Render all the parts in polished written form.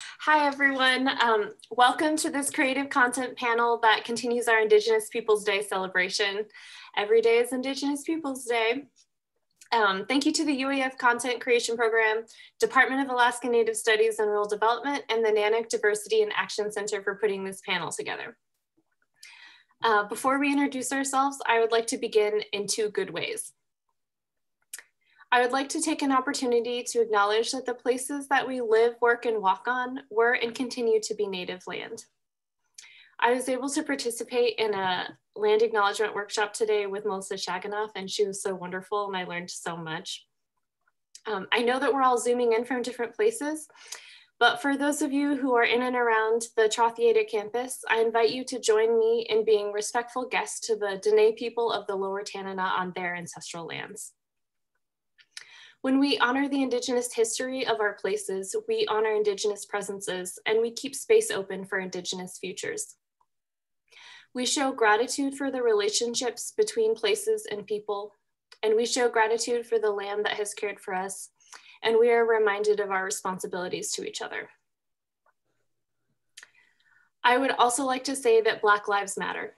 Hi, everyone. Welcome to this creative content panel that continues our Indigenous Peoples Day celebration. Every day is Indigenous Peoples Day. Thank you to the UAF Content Creation Program, Department of Alaska Native Studies and Rural Development, and the Nanook Diversity and Action Center for putting this panel together. Before we introduce ourselves, I would like to begin in two good ways. I would like to take an opportunity to acknowledge that the places that we live, work, and walk on were and continue to be Native land. I was able to participate in a land acknowledgement workshop today with Melissa Shaganoff, and she was so wonderful, and I learned so much. I know that we're all zooming in from different places, but for those of you who are in and around the Trothiata campus, I invite you to join me in being respectful guests to the Dene people of the Lower Tanana on their ancestral lands. When we honor the Indigenous history of our places, we honor Indigenous presences, and we keep space open for Indigenous futures. We show gratitude for the relationships between places and people, and we show gratitude for the land that has cared for us, and we are reminded of our responsibilities to each other. I would also like to say that Black Lives Matter.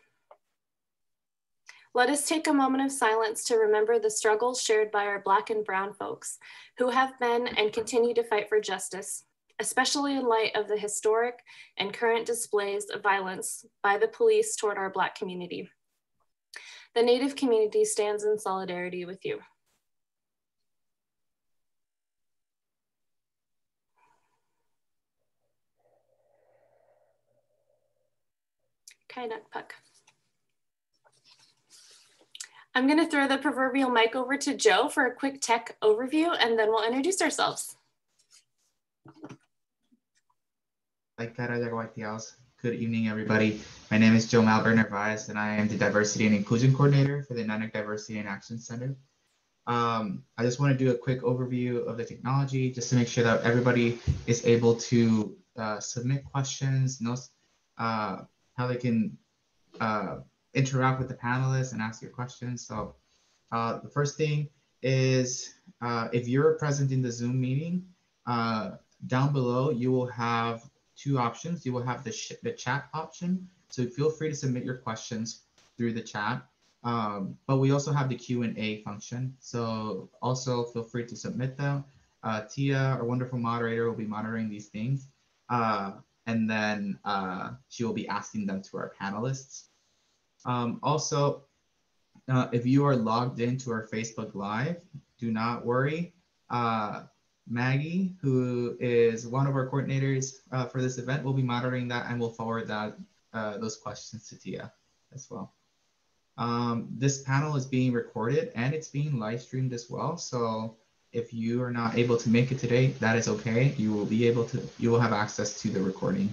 Let us take a moment of silence to remember the struggles shared by our Black and Brown folks who have been and continue to fight for justice, especially in light of the historic and current displays of violence by the police toward our Black community. The Native community stands in solidarity with you. Kainak Puck. I'm going to throw the proverbial mic over to Joe for a quick tech overview, and then we'll introduce ourselves. Good evening, everybody. My name is Joe Malvern Narvaez, and I am the Diversity and Inclusion Coordinator for the Nanook Diversity and Action Center. I just want to do a quick overview of the technology just to make sure that everybody is able to submit questions, know how they can interact with the panelists and ask your questions. So the first thing is if you're present in the Zoom meeting, down below you will have two options. You will have the chat option. So feel free to submit your questions through the chat. But we also have the Q&A function. So also feel free to submit them. Tia, our wonderful moderator, will be monitoring these things. And then she will be asking them to our panelists. Also, if you are logged into our Facebook Live, do not worry. Maggie, who is one of our coordinators for this event, will be monitoring that and will forward that those questions to Tia as well. This panel is being recorded and it's being live streamed as well. So if you are not able to make it today, that is okay. You will have access to the recording.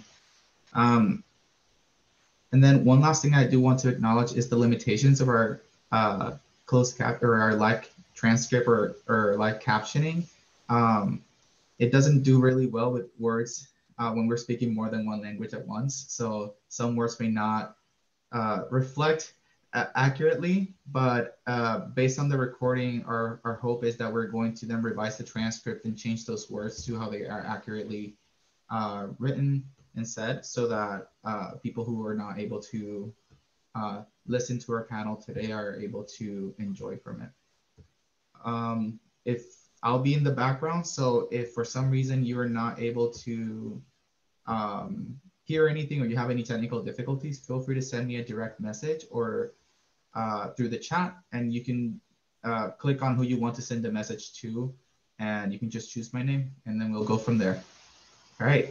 And then one last thing I do want to acknowledge is the limitations of our closed cap or our live transcript or live captioning. It doesn't do really well with words when we're speaking more than one language at once. So some words may not reflect accurately, but based on the recording, our hope is that we're going to then revise the transcript and change those words to how they are accurately written and said, so that people who are not able to listen to our panel today are able to enjoy from it. If I'll be in the background, so if for some reason you are not able to hear anything or you have any technical difficulties, feel free to send me a direct message or through the chat, and you can click on who you want to send the message to, and you can just choose my name, and then we'll go from there. All right.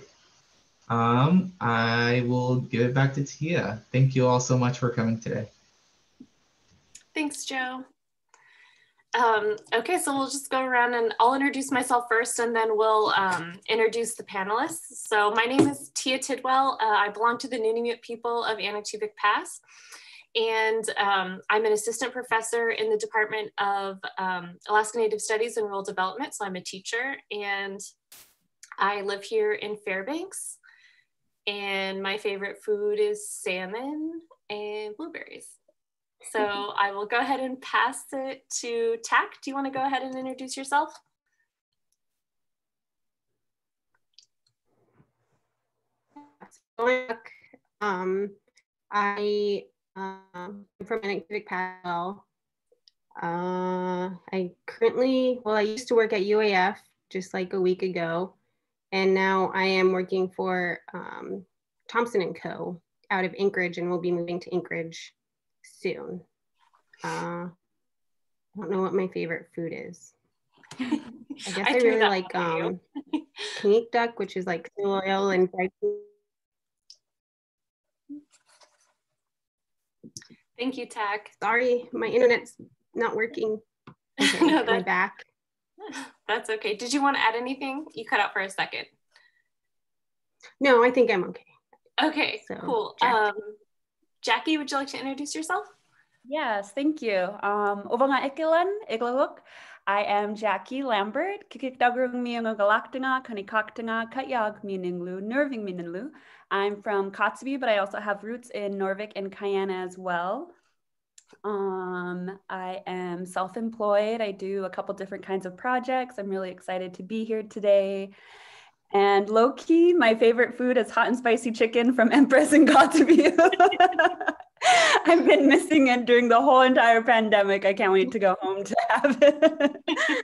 I will give it back to Tia. Thank you all so much for coming today. Thanks, Joe. Okay, so we'll just go around and I'll introduce myself first, and then we'll introduce the panelists. So my name is Tia Tidwell. I belong to the Nunavut people of Anaktuvuk Pass, and I'm an assistant professor in the Department of Alaska Native Studies and Rural Development. So I'm a teacher, and I live here in Fairbanks, and my favorite food is salmon and blueberries. So I will go ahead and pass it to Tak. Do you want to go ahead and introduce yourself? I'm from Nanook, I used to work at UAF just like a week ago, and now I am working for Thompson & Co. out of Anchorage, and we'll be moving to Anchorage soon. I don't know what my favorite food is. I guess I really like canic duck, which is like seal oil and fried. Thank you, Tack. Sorry, my internet's not working. Okay, No, my back. That's okay. Did you want to add anything? You cut out for a second. No, I think I'm okay. Okay, so, cool. Jackie, would you like to introduce yourself? Yes, thank you. Uvanga ikilan, iglaluk. I am Jackie Lambert. Kikikdagrung miyang galaktinga, kanikaktinga, katyag mininglu, nerving mininglu. I'm from Kotzebue, but I also have roots in Norvik and Guyana as well. I am self-employed. I do a couple different kinds of projects. I'm really excited to be here today. And low-key, my favorite food is hot and spicy chicken from Empress in Kotzebue. I've been missing it during the whole entire pandemic. I can't wait to go home to have it.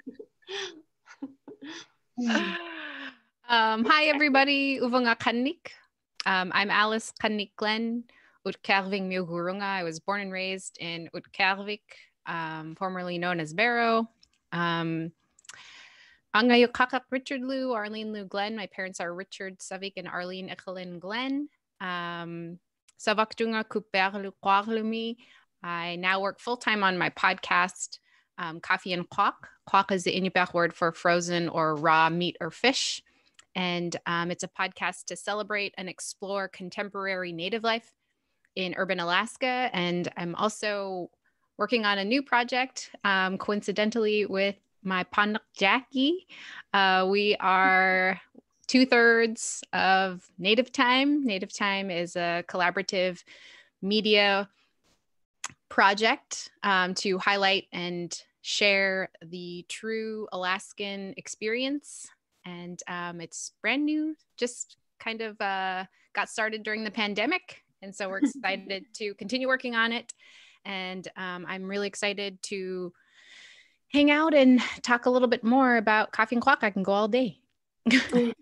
Hi, everybody. Uvanga Kannik. I'm Alice Kannik Glenn. Utkarving Miogurunga. I was born and raised in Utkarvik, formerly known as Barrow. Angayukakak Richard Lou, Arlene Lou Glenn. My parents are Richard Savik and Arlene Echelin Glenn. Savakdunga Kuperlu Kwarlumi. I now work full-time on my podcast, Coffee and Kwak. Kwak is the Inupiaq word for frozen or raw meat or fish. And it's a podcast to celebrate and explore contemporary Native life in urban Alaska. And I'm also working on a new project, coincidentally, with my Panak Jackie. We are 2/3 of Native Time. Native Time is a collaborative media project to highlight and share the true Alaskan experience. And it's brand new, just kind of got started during the pandemic. And so we're excited to continue working on it. And I'm really excited to hang out and talk a little bit more about Coffee and Kwak. I can go all day. The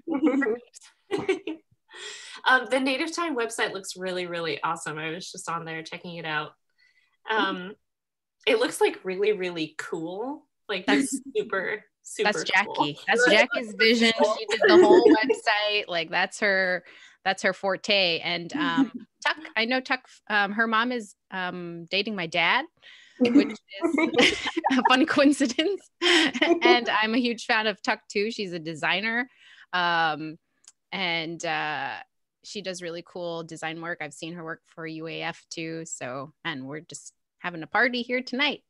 Native Time website looks really, really awesome. I was just on there checking it out. It looks like really, really cool. Like that's super that's Jackie. Cool. That's Jackie's vision. She did the whole website. Like that's her forte. And Tuck, I know Tuck, her mom is dating my dad, which is a funny coincidence. And I'm a huge fan of Tuck too. She's a designer. And she does really cool design work. I've seen her work for UAF too. So, and we're just having a party here tonight.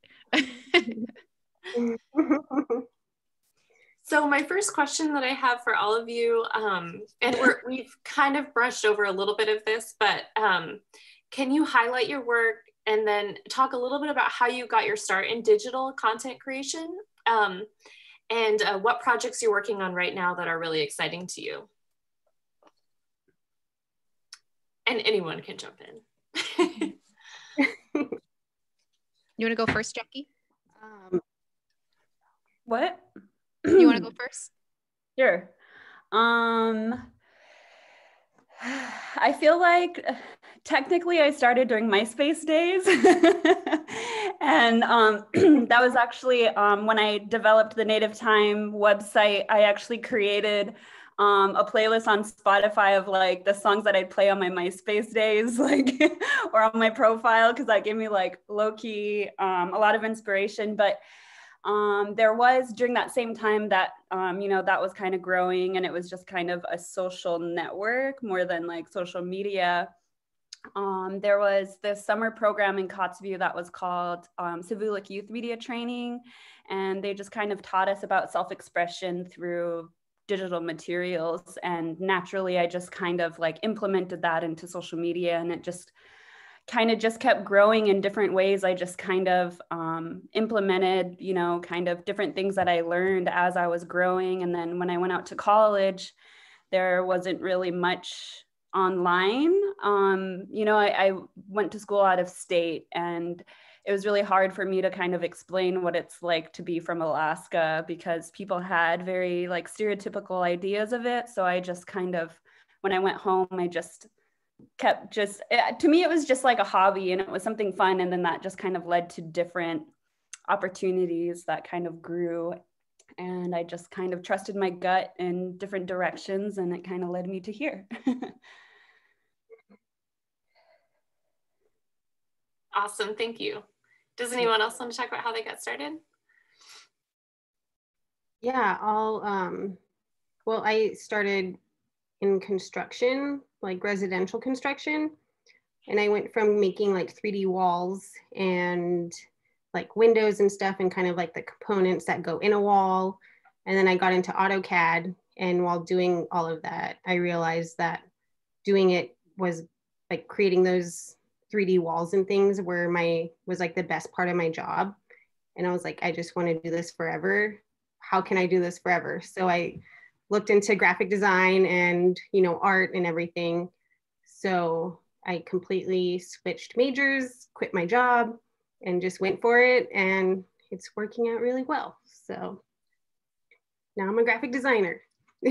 So my first question that I have for all of you, and we've kind of brushed over a little bit of this, but can you highlight your work and then talk a little bit about how you got your start in digital content creation and what projects you're working on right now that are really exciting to you? And anyone can jump in. You want to go first, Jackie? What? You want to go first? Sure. I feel like technically I started during MySpace days. And that was actually when I developed the Native Time website, I actually created a playlist on Spotify of like the songs that I'd play on my MySpace days, like, or on my profile, because that gave me like low-key a lot of inspiration. But there was during that same time that, that was kind of growing, and it was just kind of a social network more than like social media. There was this summer program in Kotzebue that was called Civulic Youth Media Training. And they just kind of taught us about self-expression through digital materials. And naturally, I just kind of like implemented that into social media, and it just kind of just kept growing in different ways. I just kind of implemented, kind of different things that I learned as I was growing. And then when I went out to college, there wasn't really much online. You know, I went to school out of state, and it was really hard for me to kind of explain what it's like to be from Alaska, because people had very like stereotypical ideas of it. So I just kind of, when I went home, I just kept to me, it was just like a hobby, and it was something fun. And then that just kind of led to different opportunities that kind of grew. And I just kind of trusted my gut in different directions, and it kind of led me to here. Awesome, thank you. Does anyone else want to talk about how they got started? Yeah, well, I started in construction, like residential construction. And I went from making like 3D walls and like windows and stuff, and kind of like the components that go in a wall. And then I got into AutoCAD. And while doing all of that, I realized that doing it was like creating those 3D walls and things was like the best part of my job. And I was like, I just want to do this forever. How can I do this forever? So I looked into graphic design and, you know, art and everything. So I completely switched majors, quit my job, and just went for it. And it's working out really well. So now I'm a graphic designer.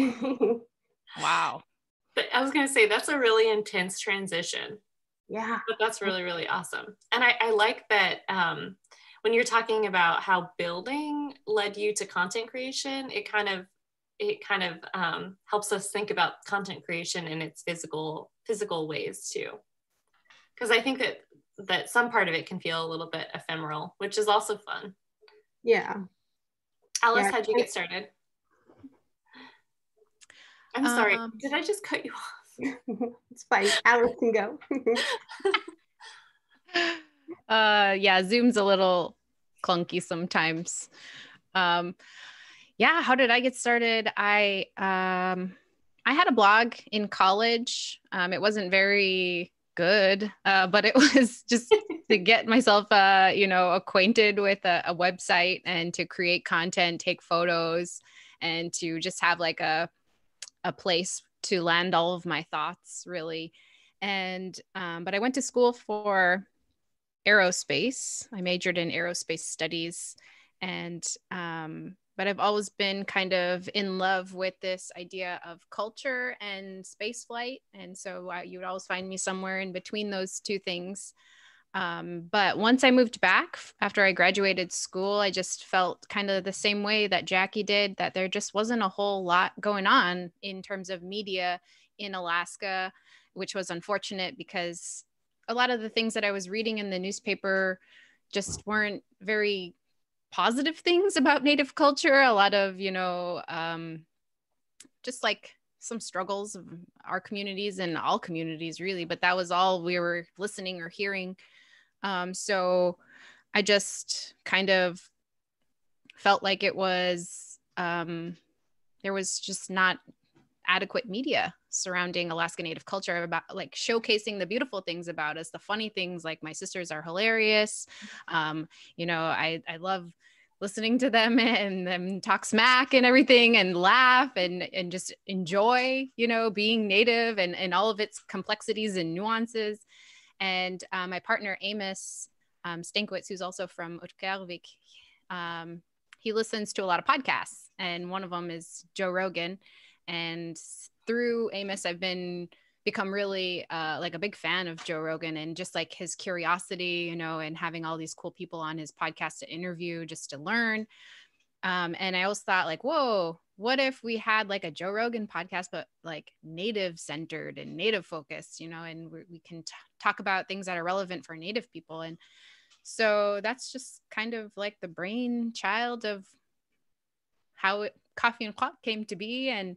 Wow. But I was going to say, that's a really intense transition. Yeah. But that's really, really awesome. And I like that when you're talking about how building led you to content creation, it kind of helps us think about content creation in its physical ways too. Because I think that some part of it can feel a little bit ephemeral, which is also fun. Yeah. Alice, Yeah. how'd you get started? I'm sorry, did I just cut you off? It's fine, Alice can go. Yeah, Zoom's a little clunky sometimes. Yeah, how did I get started? I had a blog in college. It wasn't very good, but it was just to get myself, acquainted with a website and to create content, take photos, and to just have like a place to land all of my thoughts, really. And but I went to school for aerospace. I majored in aerospace studies, and but I've always been kind of in love with this idea of culture and space flight, and so you would always find me somewhere in between those two things. But once I moved back after I graduated school, I just felt kind of the same way that Jackie did, that there just wasn't a whole lot going on in terms of media in Alaska, which was unfortunate because a lot of the things that I was reading in the newspaper just weren't very positive things about Native culture. A lot of, just like some struggles of our communities and all communities really, but that was all we were listening or hearing. So I just kind of felt like it was, there was just not adequate media surrounding Alaska Native culture, about like showcasing the beautiful things about us, the funny things, like my sisters are hilarious. I love listening to them and them talk smack and everything and laugh and just enjoy, being Native and all of its complexities and nuances. And my partner, Amos Stankiewicz, who's also from Utqiagvik, he listens to a lot of podcasts, and one of them is Joe Rogan. And through Amos, I've become really like a big fan of Joe Rogan, and just like his curiosity, and having all these cool people on his podcast to interview just to learn. And I always thought like, whoa, what if we had like a Joe Rogan podcast, but like Native centered and Native focused, and we can talk about things that are relevant for Native people. And so that's just kind of like the brainchild of how Coffee and Clock came to be. And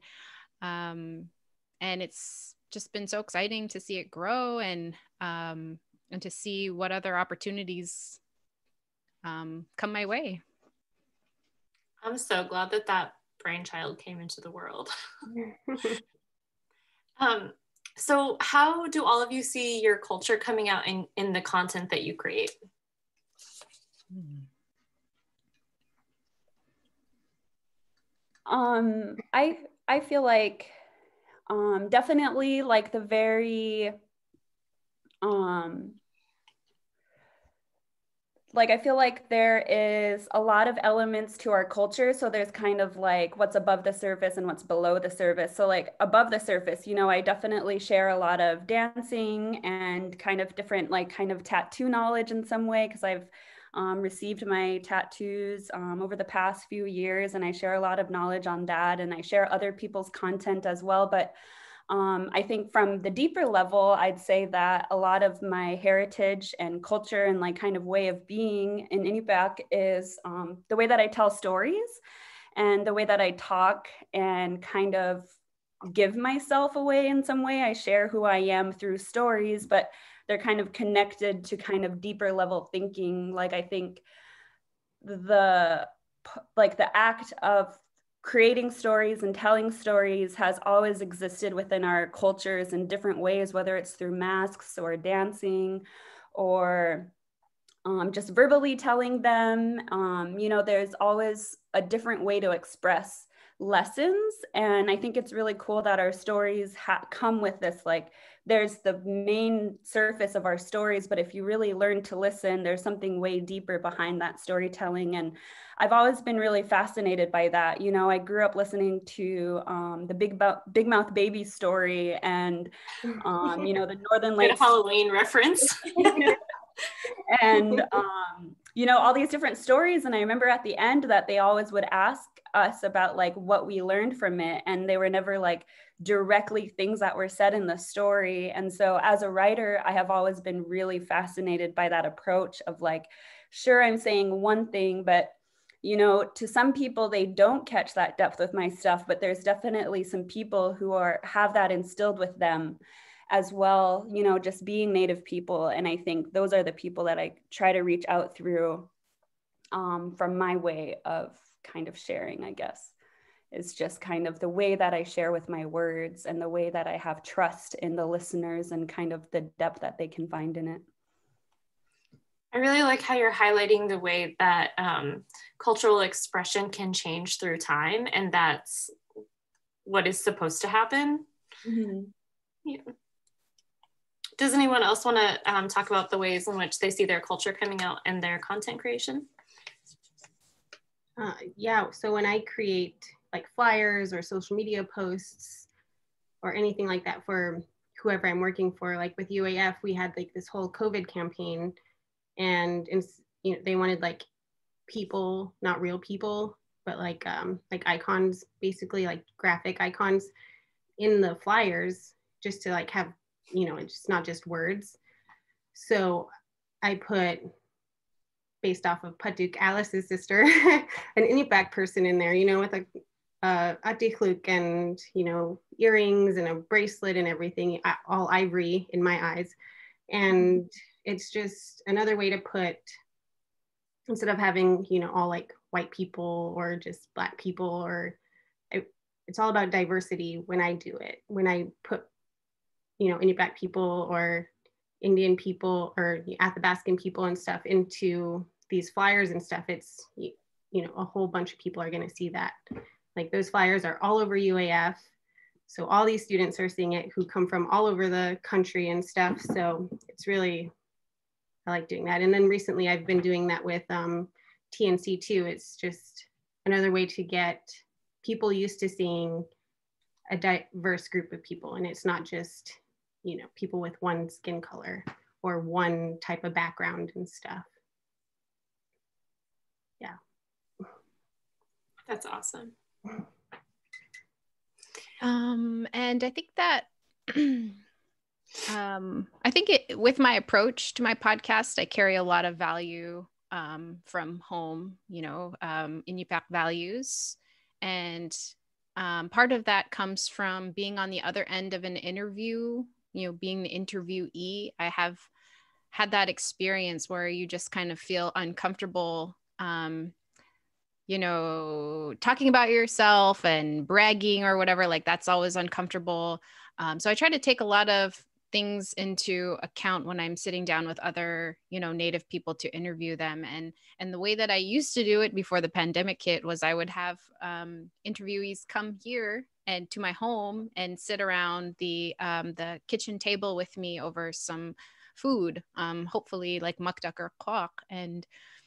it's just been so exciting to see it grow and to see what other opportunities come my way. I'm so glad that brainchild came into the world. So how do all of you see your culture coming out in the content that you create? I feel like definitely like the very, like, I feel like there is a lot of elements to our culture. So there's kind of like what's above the surface and what's below the surface. So like above the surface, you know, I definitely share a lot of dancing and kind of different, like kind of tattoo knowledge in some way, because I've received my tattoos over the past few years, and I share a lot of knowledge on that, and I share other people's content as well. But I think from the deeper level, I'd say that a lot of my heritage and culture and like kind of way of being in Inupiaq is the way that I tell stories and the way that I talk and kind of give myself away in some way. I share who I am through stories, but they're kind of connected to kind of deeper level thinking. Like I think the act of creating stories and telling stories has always existed within our cultures in different ways, whether it's through masks or dancing or just verbally telling them. You know, there's always a different way to express lessons. And I think it's really cool that our stories come with this, like, there's the main surface of our stories, but if you really learn to listen, there's something way deeper behind that storytelling. And I've always been really fascinated by that. You know, I grew up listening to the Big Mouth Baby story and, you know, the Northern Lights. Good Halloween reference. And, you know, all these different stories. And I remember at the end that they always would ask us about like what we learned from it. And they were never like directly things that were said in the story. And so as a writer, I have always been really fascinated by that approach of like, sure, I'm saying one thing, but you know, to some people, they don't catch that depth with my stuff, but there's definitely some people who have that instilled with them as well, you know, just being Native people. And I think those are the people that I try to reach out through from my way of kind of sharing, I guess. It's just kind of the way that I share with my words and the way that I have trust in the listeners and kind of the depth that they can find in it. I really like how you're highlighting the way that cultural expression can change through time, and that's what is supposed to happen. Mm-hmm. Yeah. Does anyone else want to talk about the ways in which they see their culture coming out in their content creation? Yeah, so when I create like flyers or social media posts or anything like that for whoever I'm working for, like with UAF, we had like this whole COVID campaign, and you know, they wanted like people, not real people, but like icons, basically like graphic icons in the flyers, just to like have, you know, it's not just words. So I put, based off of Patuk, Alice's sister, an Inupiaq person in there, you know, with a atihluk and, you know, earrings and a bracelet and everything, all ivory in my eyes. And it's just another way to put, instead of having, you know, all like white people or just Black people, or it's all about diversity when I do it. When I put, you know, Inupiaq people or Indian people or Athabascan people and stuff into these flyers and stuff, it's, you know, a whole bunch of people are going to see that. Like those flyers are all over UAF. So all these students are seeing it who come from all over the country and stuff. So it's really, I like doing that. And then recently I've been doing that with TNC too. It's just another way to get people used to seeing a diverse group of people. And it's not just, you know, people with one skin color or one type of background and stuff. Yeah. That's awesome. And I think that I think with my approach to my podcast, I carry a lot of value from home, you know, Inupiaq values. And part of that comes from being on the other end of an interview, you know, being the interviewee. I have had that experience where you just kind of feel uncomfortable, you know, talking about yourself and bragging or whatever, like that's always uncomfortable. So I try to take a lot of things into account when I'm sitting down with other, you know, Native people to interview them. And the way that I used to do it before the pandemic hit was I would have interviewees come here and to my home and sit around the kitchen table with me over some food, hopefully like mukdak or kwak, and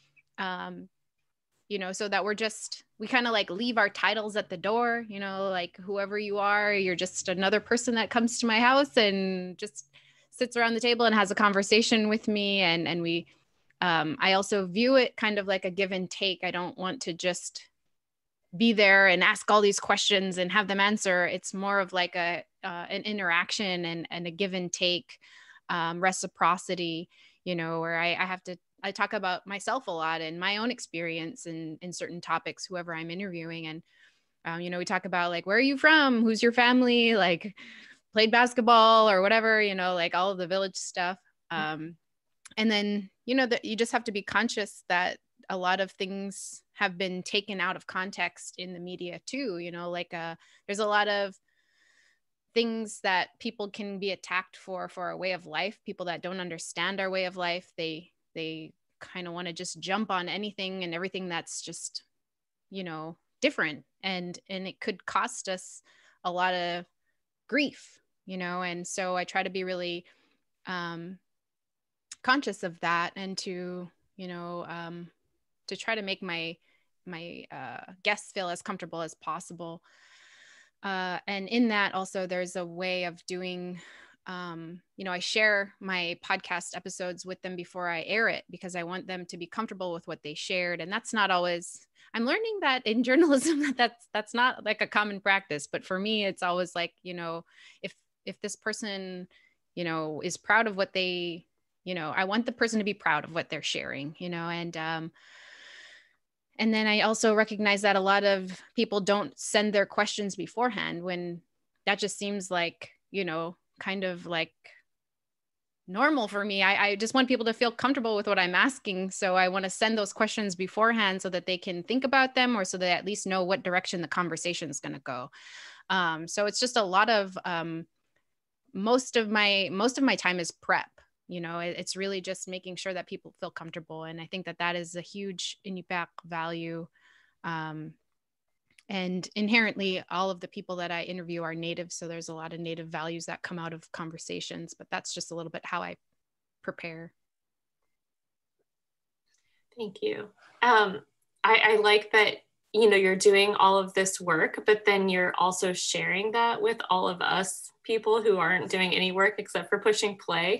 so that we kind of like leave our titles at the door, like whoever you are, you're just another person that comes to my house and just sits around the table and has a conversation with me. And we, I also view it kind of like a give and take. I don't want to just be there and ask all these questions and have them answer. It's more of like an interaction and a give and take, reciprocity, where I talk about myself a lot and my own experience in certain topics, whoever I'm interviewing. And, we talk about like, where are you from? Who's your family? Like played basketball or whatever, like all of the village stuff. And then, that you just have to be conscious that a lot of things have been taken out of context in the media too, like there's a lot of things that people can be attacked for our way of life. People that don't understand our way of life, they kind of want to just jump on anything and everything that's just, different. And it could cost us a lot of grief, and so I try to be really conscious of that, and to try to make my guests feel as comfortable as possible. And in that also, there's a way of doing, I share my podcast episodes with them before I air it, because I want them to be comfortable with what they shared. And that's not always, I'm learning that in journalism, that's not like a common practice. But for me, it's always like, if this person, is proud of what they, I want the person to be proud of what they're sharing, and then I also recognize that a lot of people don't send their questions beforehand, when that just seems like, kind of like normal for me. I just want people to feel comfortable with what I'm asking. So I want to send those questions beforehand so that they can think about them, or so they at least know what direction the conversation is going to go. So it's just a lot of, most of my time is prep. It's really just making sure that people feel comfortable. And I think that is a huge Inupiaq value. And inherently, all of the people that I interview are Native. So there's a lot of Native values that come out of conversations, but that's just a little bit how I prepare. Thank you. I like that, you're doing all of this work, but then you're also sharing that with all of us people who aren't doing any work except for pushing play.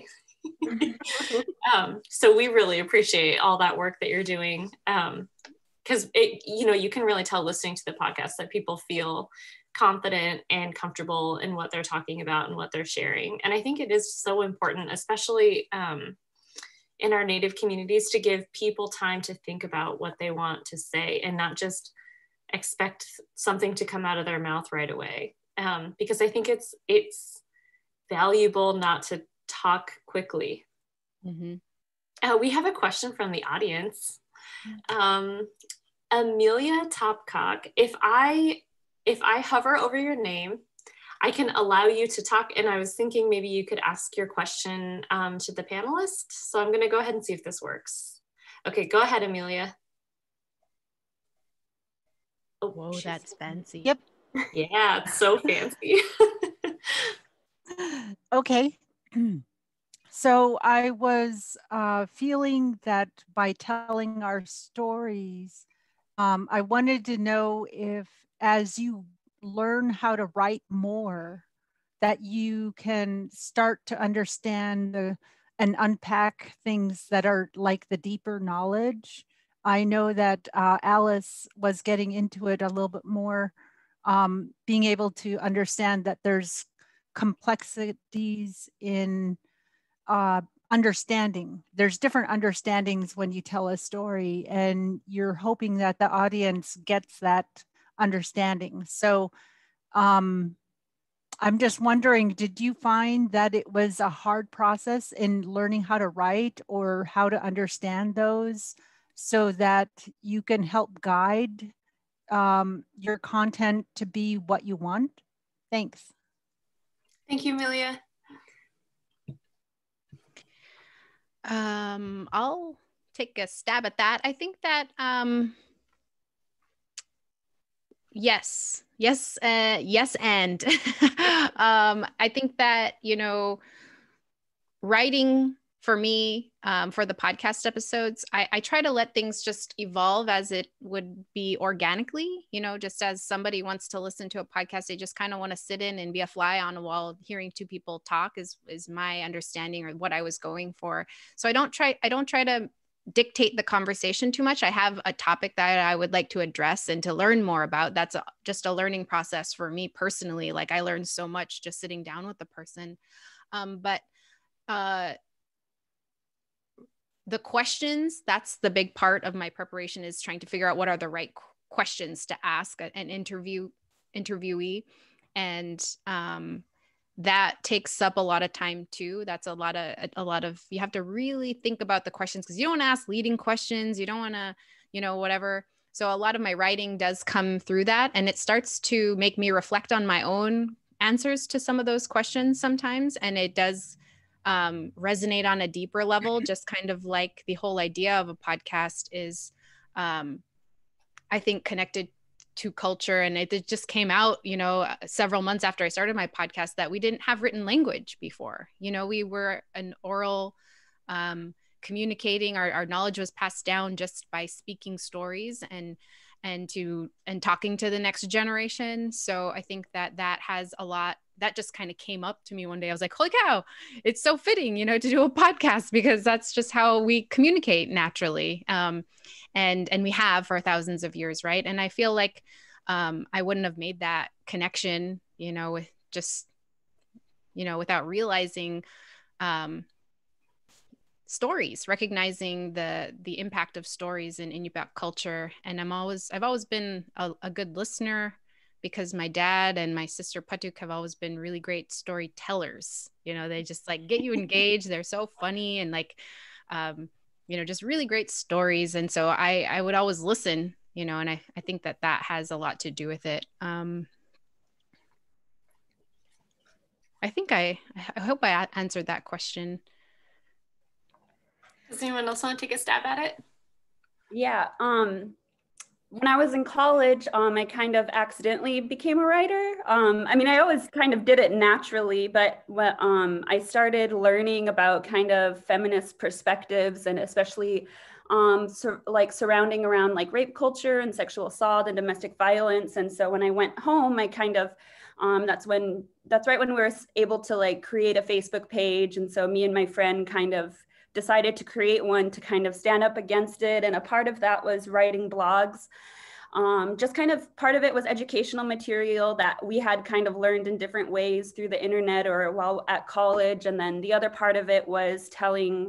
So we really appreciate all that work that you're doing, because you can really tell listening to the podcast that people feel confident and comfortable in what they're talking about and what they're sharing. And I think it is so important, especially in our Native communities, to give people time to think about what they want to say and not just expect something to come out of their mouth right away. Because I think it's valuable not to talk quickly. Mm-hmm. We have a question from the audience. Amelia Topcock, if I hover over your name, I can allow you to talk, and I was thinking maybe you could ask your question to the panelists. So I'm going to go ahead and see if this works. Okay, go ahead, Amelia. Oh, whoa, that's fancy. Yep. Yeah, it's so fancy. Okay. So I was feeling that by telling our stories, I wanted to know if, as you learn how to write more, that you can start to understand and unpack things that are like the deeper knowledge. I know that Alice was getting into it a little bit more, being able to understand that there's complexities in understanding. There's different understandings when you tell a story, and you're hoping that the audience gets that understanding. So I'm just wondering, did you find that it was a hard process in learning how to write or how to understand those, so that you can help guide your content to be what you want? Thanks. Thank you, Amelia. I'll take a stab at that. I think that, Yes. And I think that, writing for me, for the podcast episodes, I try to let things just evolve as it would be organically, just as somebody wants to listen to a podcast, they just kind of want to sit in and be a fly on a wall hearing two people talk is my understanding or what I was going for. So I don't try to dictate the conversation too much. I have a topic that I would like to address and to learn more about. That's just a learning process for me personally. Like I learned so much just sitting down with the person. But the questions, that's the big part of my preparation, is trying to figure out what are the right questions to ask an interviewee. And that takes up a lot of time too. That's a lot of, you have to really think about the questions because you don't ask leading questions. You don't want to, whatever. So a lot of my writing does come through that. And it starts to make me reflect on my own answers to some of those questions sometimes. And it does resonate on a deeper level, just kind of like the whole idea of a podcast is, I think, connected to culture. And it just came out, several months after I started my podcast, that we didn't have written language before. We were an oral communicating, our knowledge was passed down just by speaking stories and talking to the next generation. So I think that has a lot, that just kind of came up to me one day. I was like, holy cow, it's so fitting, to do a podcast because that's just how we communicate naturally. And we have for thousands of years, right? And I feel like I wouldn't have made that connection, with just, without realizing stories, recognizing the impact of stories in Inupiaq culture. And I've always been a good listener because my dad and my sister Patuk have always been really great storytellers. They just like get you engaged. They're so funny and like, just really great stories. And so I would always listen, and I think that has a lot to do with it. I think I hope I answered that question. Does anyone else want to take a stab at it? Yeah. When I was in college, I kind of accidentally became a writer. I always kind of did it naturally, but when I started learning about kind of feminist perspectives and especially surrounding around like rape culture and sexual assault and domestic violence. And so when I went home, I kind of, that's right when we were able to like create a Facebook page. And so me and my friend kind of decided to create one to kind of stand up against it. And a part of that was writing blogs. Just kind of part of it was educational material that we had kind of learned in different ways through the internet or while at college. And then the other part of it was telling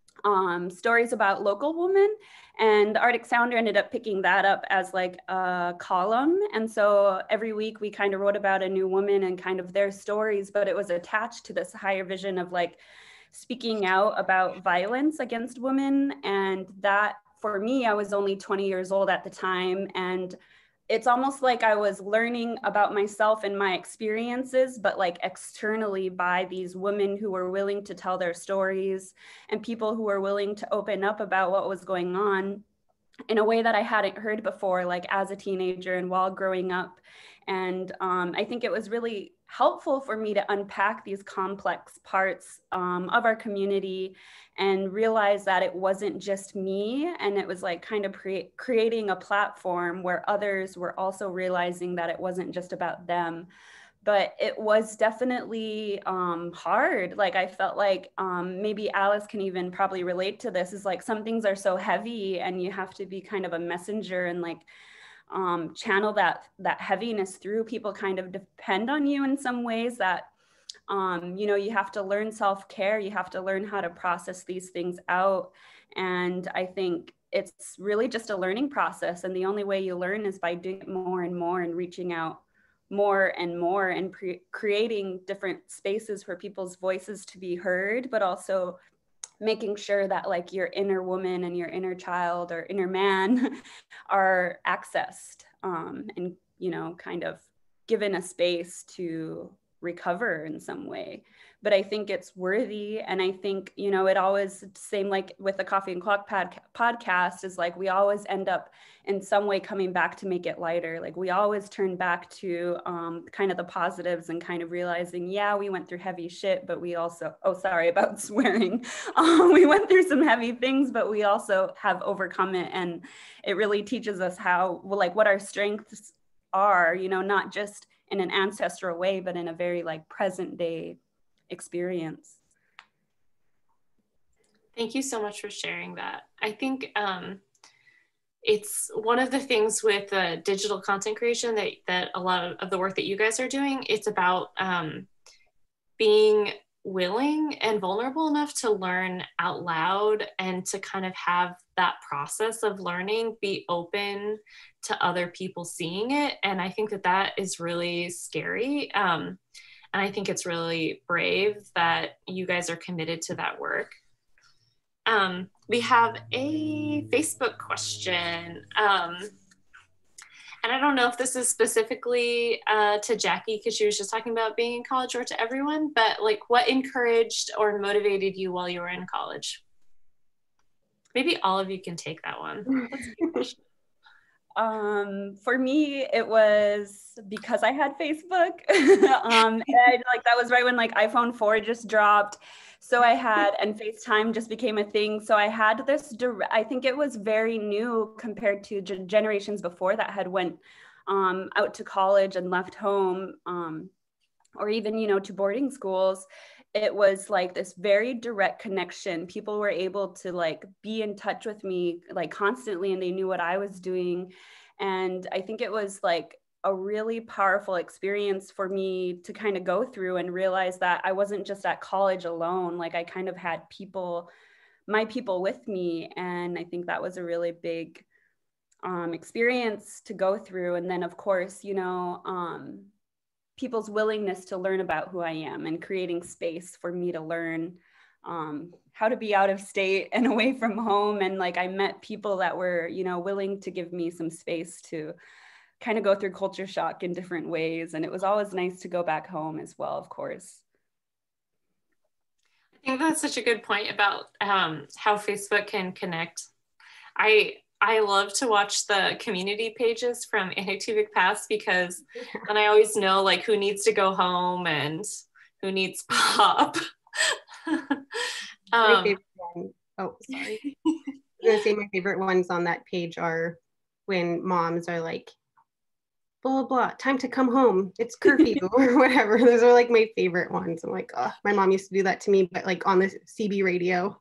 stories about local women, and the Arctic Sounder ended up picking that up as like a column. And so every week we kind of wrote about a new woman and kind of their stories, but it was attached to this higher vision of like speaking out about violence against women. And that, for me, I was only 20 years old at the time. And it's almost like I was learning about myself and my experiences, but like externally by these women who were willing to tell their stories and people who were willing to open up about what was going on in a way that I hadn't heard before, like as a teenager and while growing up. And I think it was really helpful for me to unpack these complex parts of our community and realize that it wasn't just me. And it was like kind of creating a platform where others were also realizing that it wasn't just about them. But it was definitely hard. Like I felt like maybe Alice can even probably relate to this, is like some things are so heavy and you have to be kind of a messenger and like channel that heaviness through. People kind of depend on you in some ways that, you have to learn self-care. You have to learn how to process these things out. And I think it's really just a learning process. And the only way you learn is by doing it more and more and reaching out more and more and creating different spaces for people's voices to be heard, but also making sure that like your inner woman and your inner child or inner man are accessed and, kind of given a space to recover in some way. But I think it's worthy. And I think, you know, it always, same like with the Coffee and Clock podcast, is like, we always end up in some way coming back to make it lighter. Like we always turn back to kind of the positives and kind of realizing, yeah, we went through heavy shit, but we also, oh, sorry about swearing. We went through some heavy things, but we also have overcome it. And it really teaches us how, well, like what our strengths are, you know, not just in an ancestral way, but in a very like present day experience. Thank you so much for sharing that. I think it's one of the things with digital content creation that a lot of the work that you guys are doing, it's about being willing and vulnerable enough to learn out loud and to kind of have that process of learning be open to other people seeing it. And I think that that is really scary. And I think it's really brave that you guys are committed to that work. We have a Facebook question. And I don't know if this is specifically to Jackie, because she was just talking about being in college, or to everyone, but like what encouraged or motivated you while you were in college? Maybe all of you can take that one. That's a good question. For me, it was because I had Facebook. And like that was right when like iPhone 4 just dropped. So I had, and FaceTime just became a thing. So I had this, I think it was very new compared to generations before that had went out to college and left home, or even, you know, to boarding schools. It was like this very direct connection. People were able to like be in touch with me like constantly, and they knew what I was doing. And I think it was like a really powerful experience for me to kind of go through and realize that I wasn't just at college alone. Like I kind of had people, my people with me. And I think that was a really big experience to go through. And then of course, you know, people's willingness to learn about who I am and creating space for me to learn how to be out of state and away from home. And like, I met people that were, you know, willing to give me some space to kind of go through culture shock in different ways. And it was always nice to go back home as well, of course. I think that's such a good point about how Facebook can connect. I love to watch the community pages from Annotative Past, because then I always know like who needs to go home and who needs pop. My favorite one, oh, sorry. I was gonna say my favorite ones on that page are when moms are like, blah, blah, time to come home. It's curfew or whatever. Those are like my favorite ones. I'm like, oh, my mom used to do that to me, but like on the CB radio.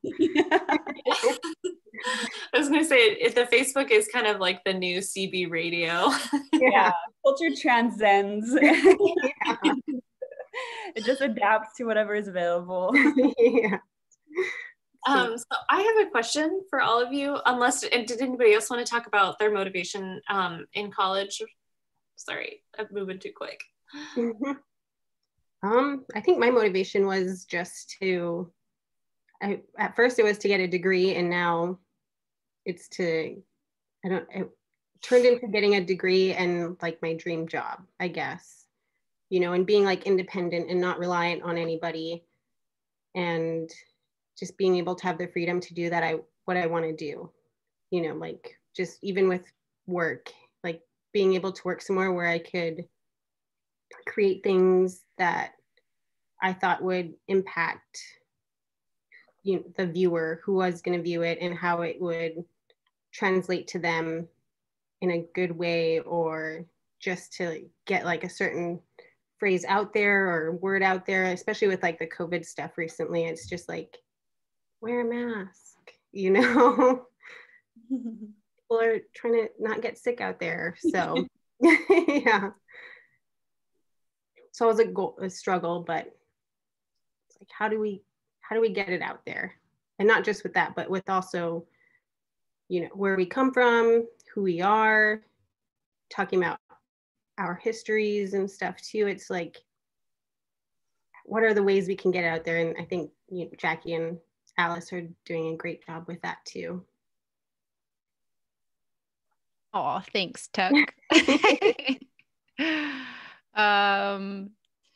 I was going to say, the Facebook is kind of like the new CB radio. Yeah, culture transcends. Yeah. It just adapts to whatever is available. Yeah. So I have a question for all of you, and did anybody else want to talk about their motivation in college? Sorry, I'm moving too quick. I think my motivation was just at first it was to get a degree, and now it's it turned into getting a degree and like my dream job, I guess, you know, and being like independent and not reliant on anybody, and just being able to have the freedom to do what I want to do, you know, like just even with work, like being able to work somewhere where I could create things that I thought would impact, you know, the viewer who was going to view it, and how it would translate to them in a good way, or just to get like a certain phrase out there or word out there, especially with like the COVID stuff recently. It's just like, wear a mask, you know. People are trying to not get sick out there. So yeah. So it was a struggle, but it's like, how do we get it out there? And not just with that, but with also, you know, where we come from, who we are, talking about our histories and stuff too. It's like, what are the ways we can get out there? And I think, you know, Jackie and Alice are doing a great job with that too. Oh, thanks, Tuck.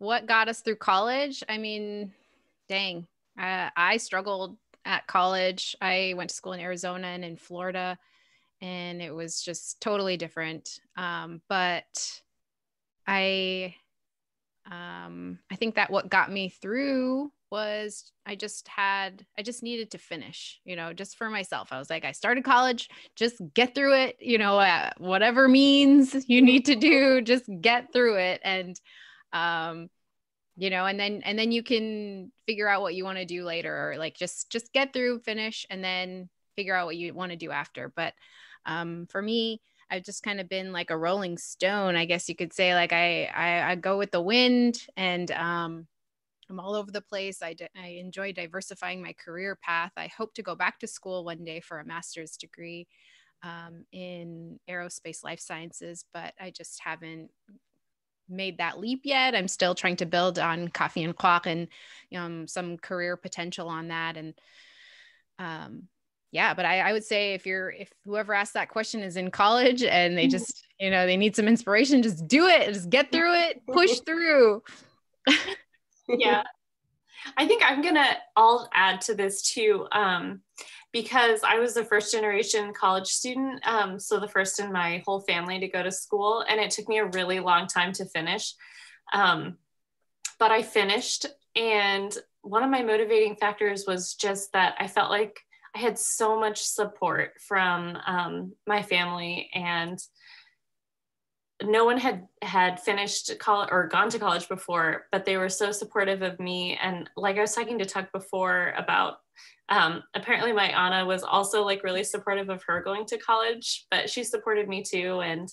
what got us through college? I mean, dang, I struggled at college. I went to school in Arizona and in Florida, and it was just totally different. But I think that what got me through was I just needed to finish, just for myself. I was like, I started college, just get through it, whatever means you need to do, just get through it. And, and then you can figure out what you want to do later, or like, just get through, finish, and then figure out what you want to do after. But, for me, I've just kind of been like a rolling stone, I guess you could say. Like I go with the wind, and, I'm all over the place. I enjoy diversifying my career path. I hope to go back to school one day for a master's degree in aerospace life sciences, but I just haven't made that leap yet. I'm still trying to build on Coffee and Clock and some career potential on that. And yeah, but I would say if whoever asked that question is in college and they just, they need some inspiration, just do it, just get through it, push through. Yeah, I think I'll add to this too, because I was the first generation college student, so the first in my whole family to go to school, and it took me a really long time to finish, but I finished. And one of my motivating factors was just that I felt like I had so much support from my family, and no one had finished college or gone to college before, but they were so supportive of me. And like I was talking to Tuck before about, apparently my Anna was also like really supportive of her going to college, but she supported me too. And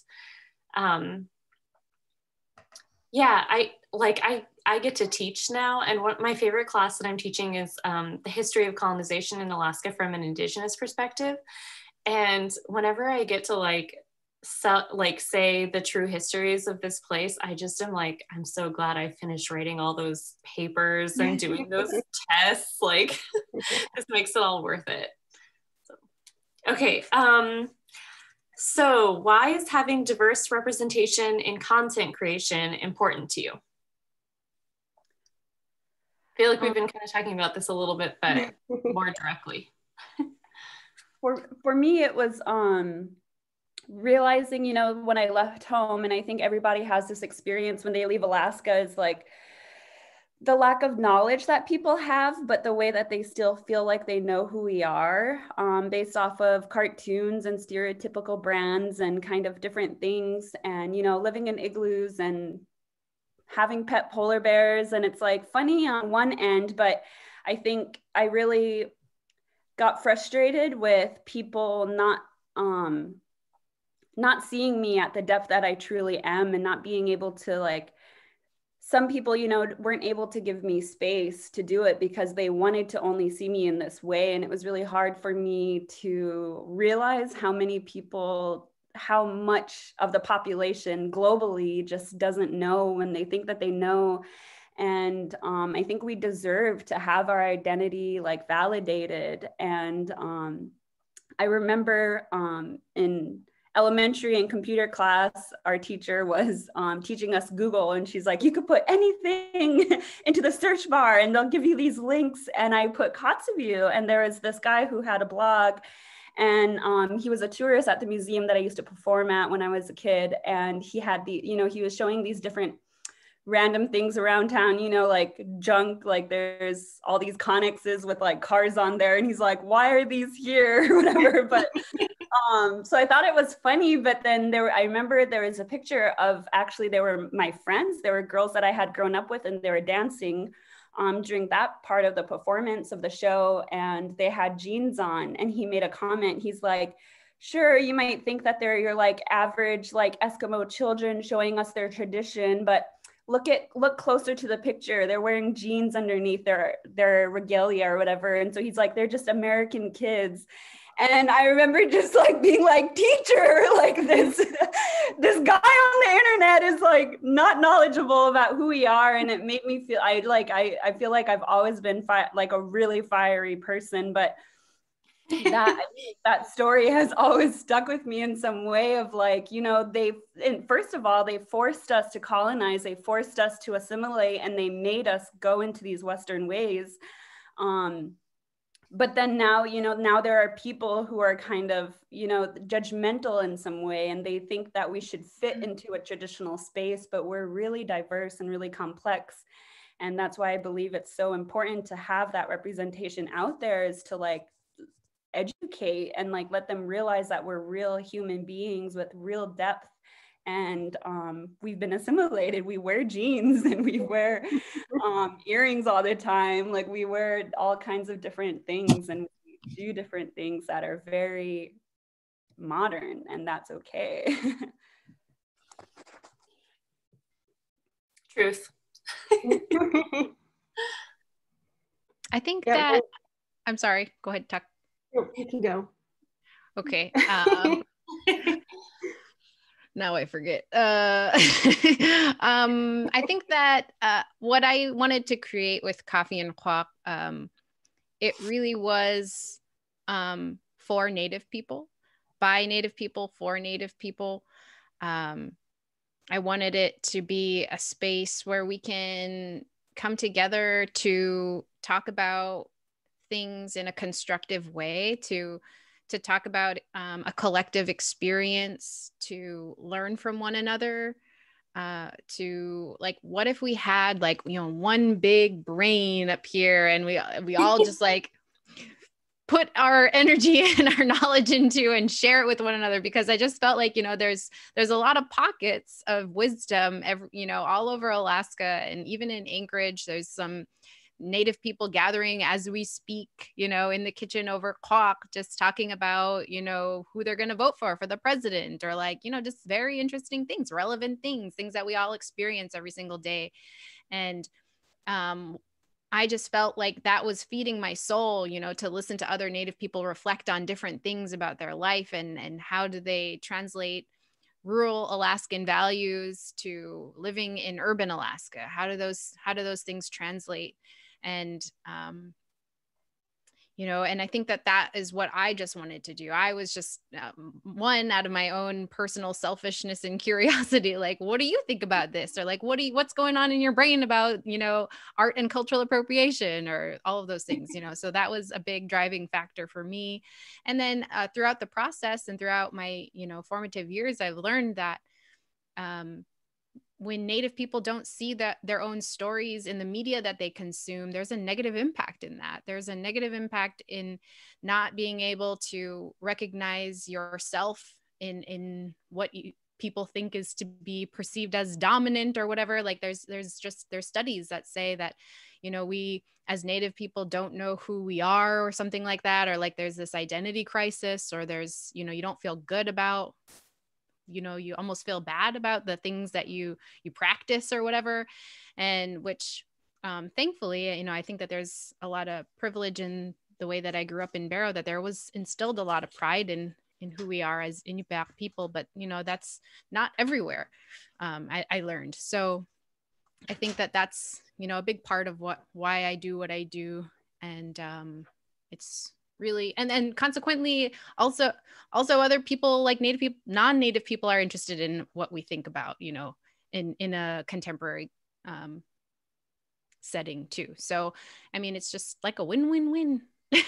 yeah, I get to teach now. And what my favorite class that I'm teaching is the history of colonization in Alaska from an Indigenous perspective. And whenever I get to say the true histories of this place, I just am like, I'm so glad I finished writing all those papers and doing those tests. Like, this makes it all worth it. So, okay. So why is having diverse representation in content creation important to you? I feel like we've been kind of talking about this a little bit, but more directly. For me, it was realizing, when I left home, and I think everybody has this experience when they leave Alaska, is like the lack of knowledge that people have, but the way that they still feel like they know who we are, based off of cartoons and stereotypical brands and kind of different things, and, living in igloos and having pet polar bears. And it's like funny on one end, but I think I really got frustrated with people not seeing me at the depth that I truly am, and not being able to some people, weren't able to give me space to do it because they wanted to only see me in this way. And it was really hard for me to realize how much of the population globally just doesn't know when they think that they know. And I think we deserve to have our identity validated. And I remember in elementary and computer class, our teacher was teaching us Google, and she's like, you could put anything into the search bar and they'll give you these links. And I put Kotzebue, and there was this guy who had a blog, and he was a tourist at the museum that I used to perform at when I was a kid. And he had he was showing these different random things around town, like junk, like there's all these connexes with cars on there, and he's like, why are these here or whatever. But so I thought it was funny. But then I remember there was a picture of, actually they were my friends, they were girls that I had grown up with, and they were dancing during that part of the performance of the show, and they had jeans on. And he made a comment, he's like, sure, you might think that they're your average Eskimo children showing us their tradition, but look closer to the picture. They're wearing jeans underneath their regalia or whatever. And so he's like, they're just American kids. And I remember just being like, teacher, this guy on the internet is not knowledgeable about who we are. And it made me feel, I feel like I've always been a really fiery person, but that story has always stuck with me in some way of like, you know, first of all, they forced us to colonize, they forced us to assimilate, and they made us go into these Western ways. But then now, you know, now there are people who are kind of, you know, judgmental in some way, and they think that we should fit into a traditional space, but we're really diverse and really complex. And that's why I believe it's so important to have that representation out there, is to like educate and like let them realize that we're real human beings with real depth. And we've been assimilated. We wear jeans and we wear earrings all the time. Like we wear all kinds of different things and we do different things that are very modern, and that's okay. Truth. I think that, I'm sorry, go ahead, Tuck. You can go. Okay. Now I forget. I think that what I wanted to create with Coffee and Quack, it really was for Native people, by Native people, for Native people. I wanted it to be a space where we can come together to talk about things in a constructive way, to talk about a collective experience, to learn from one another, to like, what if we had like, you know, one big brain up here and we all just like put our energy and our knowledge into and share it with one another, because I just felt like, you know, there's a lot of pockets of wisdom, you know, all over Alaska, and even in Anchorage, there's some Native people gathering as we speak, you know, in the kitchen over quack, just talking about, you know, who they're going to vote for the president, or like, you know, just very interesting things, relevant things that we all experience every single day. And I just felt like that was feeding my soul, you know, to listen to other Native people reflect on different things about their life, and how do they translate rural Alaskan values to living in urban Alaska. How do those things translate? And, you know, and I think that is what I just wanted to do. I was just one, out of my own personal selfishness and curiosity, like, what do you think about this? Or like, what's going on in your brain about, you know, art and cultural appropriation, or all of those things, you know? So that was a big driving factor for me. And then throughout the process and throughout my, you know, formative years, I've learned that when Native people don't see their own stories in the media that they consume, there's a negative impact in that. There's a negative impact in not being able to recognize yourself in what people think is to be perceived as dominant or whatever. Like there's studies that say that, you know, we as Native people don't know who we are, or something like that, or like there's this identity crisis, or there's, you know, you don't feel good about, you know, you almost feel bad about the things that you practice or whatever. And which thankfully, you know, I think that there's a lot of privilege in the way that I grew up in Barrow, that there was instilled a lot of pride in who we are as Inupiaq people, but, you know, that's not everywhere. I learned. So I think that that's, you know, a big part of why I do what I do. And it's really, and then consequently also other people like Native people, non-Native people are interested in what we think about, you know, in a contemporary setting too. So, I mean, it's just like a win-win-win.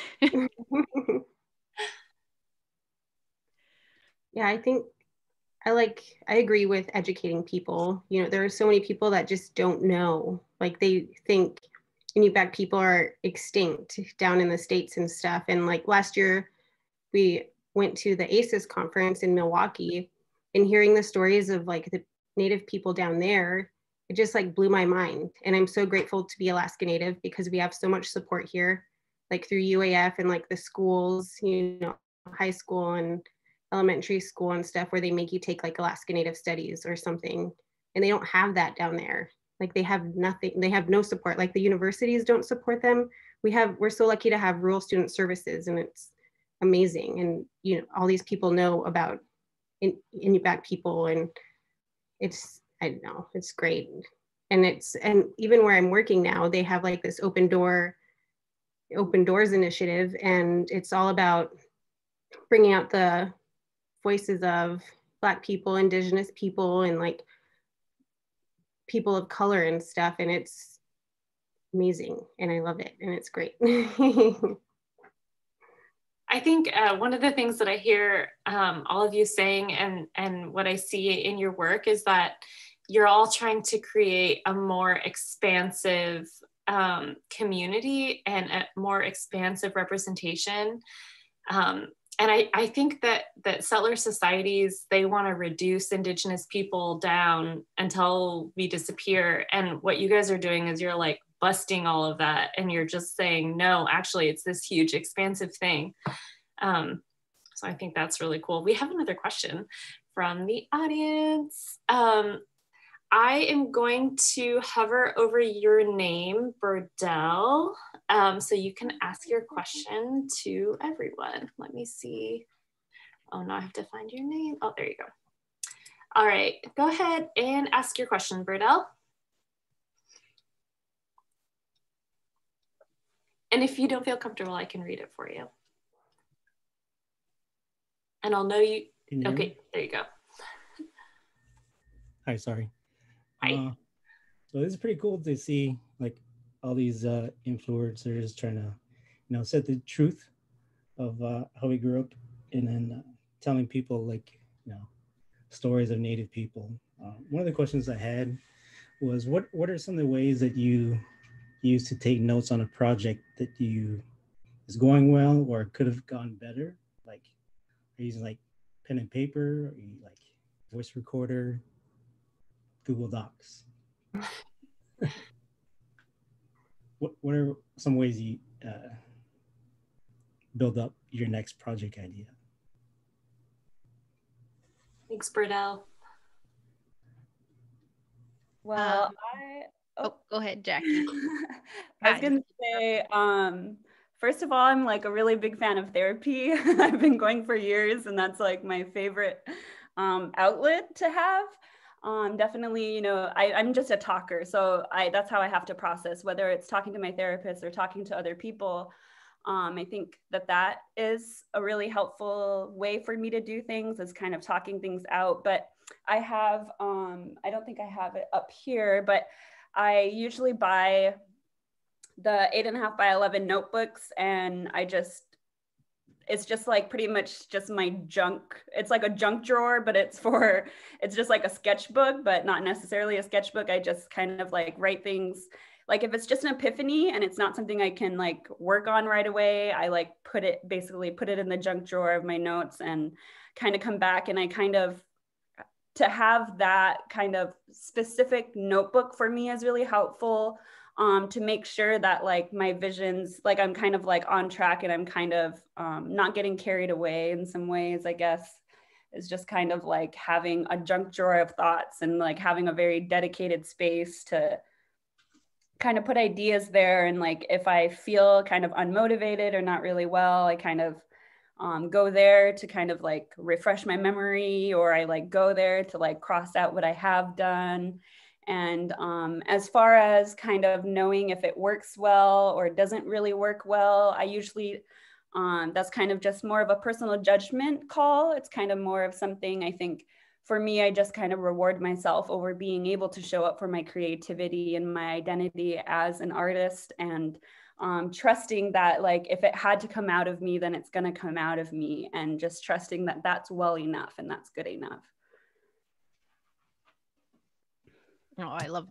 Yeah, I think I agree with educating people. You know, there are so many people that just don't know. Like they think Inupiaq people are extinct down in the States and stuff. And like last year, we went to the ACES conference in Milwaukee, and hearing the stories of like the Native people down there, it just like blew my mind. And I'm so grateful to be Alaska Native, because we have so much support here, like through UAF and like the schools, you know, high school and elementary school and stuff, where they make you take like Alaska Native Studies or something. And they don't have that down there. Like they have nothing, they have no support. Like the universities don't support them. We're so lucky to have rural student services, and it's amazing. And, you know, all these people know about Inupiaq people, and it's, I don't know, it's great. And even where I'm working now, they have like this open door Open Doors initiative, and it's all about bringing out the voices of Black people, Indigenous people, and like people of color and stuff. And it's amazing, and I love it, and it's great. I think one of the things that I hear all of you saying and what I see in your work is that you're all trying to create a more expansive community and a more expansive representation. And I think that settler societies, they want to reduce Indigenous people down until we disappear. And what you guys are doing is you're like busting all of that. And you're just saying, no, actually, it's this huge expansive thing. So I think that's really cool. We have another question from the audience. I am going to hover over your name, Burdell, so you can ask your question to everyone. Let me see. Oh no, I have to find your name. Oh, there you go. All right, go ahead and ask your question, Burdell. And if you don't feel comfortable, I can read it for you. And I'll know you. Okay, there you go. Hi, sorry. Hi. So this is pretty cool to see like all these influencers trying to, set the truth of how we grew up, and then telling people like, stories of Native people. One of the questions I had was, what are some of the ways that you use to take notes on a project that is going well or could have gone better? Like, are you using like pen and paper, or you like voice recorder, Google Docs? What are some ways you build up your next project idea? Thanks, Burdell. Well, go ahead, Jackie. I was going to say, first of all, I'm like a really big fan of therapy. I've been going for years, and that's like my favorite outlet to have. Definitely, I'm just a talker. So that's how I have to process, whether it's talking to my therapist or talking to other people. I think that is a really helpful way for me to do things, is kind of talking things out. But I have, I don't think I have it up here, but I usually buy the 8.5 by 11 notebooks, and it's just like pretty much just my junk. It's like a junk drawer, but it's just like a sketchbook, but not necessarily a sketchbook. I just kind of like write things. Like if it's just an epiphany and it's not something I can like work on right away, I like put it in the junk drawer of my notes and kind of come back. And I kind of, to have that kind of specific notebook for me is really helpful, to make sure that like my visions, like I'm kind of like on track, and I'm kind of not getting carried away in some ways, I guess, is just kind of like having a junk drawer of thoughts and like having a very dedicated space to kind of put ideas there. And like, if I feel kind of unmotivated or not really well, I kind of go there to kind of like refresh my memory, or I like go there to like cross out what I have done. And as far as kind of knowing if it works well or doesn't really work well, I usually, that's kind of just more of a personal judgment call. It's kind of more of something, I think, for me, I just kind of reward myself over being able to show up for my creativity and my identity as an artist, and trusting that like if it had to come out of me, then it's going to come out of me, and just trusting that that's well enough and that's good enough. Oh, I love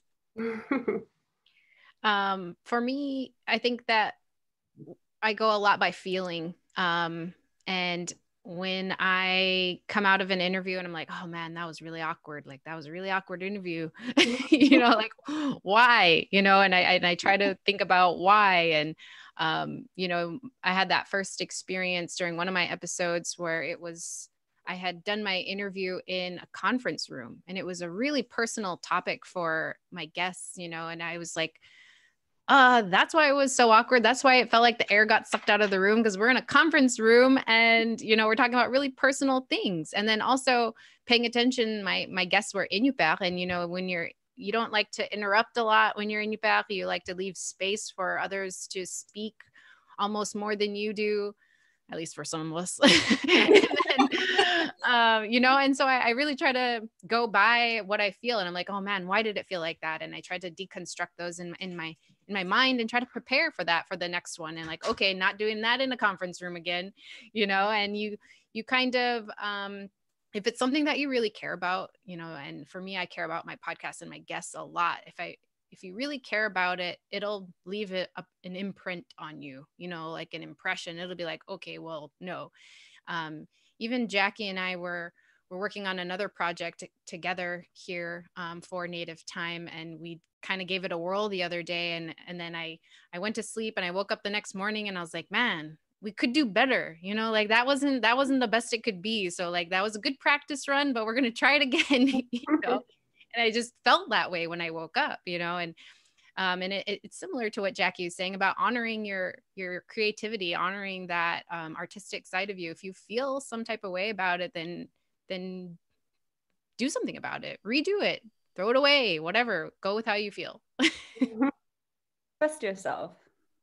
that. For me, I think that I go a lot by feeling. And when I come out of an interview and I'm like, oh man, that was really awkward. Like that was a really awkward interview, like why, and I try to think about why. And, I had that first experience during one of my episodes where I had done my interview in a conference room, and it was a really personal topic for my guests, and I was like, that's why it was so awkward. That's why it felt like the air got sucked out of the room, because we're in a conference room and, we're talking about really personal things. And then also paying attention, my guests were Inupiaq, and, when you don't like to interrupt a lot when you're Inupiaq, you like to leave space for others to speak almost more than you do, at least for some of us. And then, you know, and so I really try to go by what I feel, and I'm like, oh man, why did it feel like that? And I try to deconstruct those in my mind and try to prepare for that for the next one. And like, okay, not doing that in a conference room again, you know. And you kind of, if it's something that you really care about, you know, and for me, I care about my podcast and my guests a lot. If you really care about it, it'll leave an imprint on you, you know, like an impression. It'll be like, okay, well, no. Even Jackie and I were working on another project together here for Native Time, and we kind of gave it a whirl the other day. And then I went to sleep, and I woke up the next morning, and I was like, man, we could do better, you know, like that wasn't the best it could be. So like, that was a good practice run, but we're going to try it again, you know. And I just felt that way when I woke up, you know. And it's similar to what Jackie was saying about honoring your creativity, honoring that artistic side of you. If you feel some type of way about it, then do something about it, redo it, throw it away, whatever, go with how you feel. Trust yourself.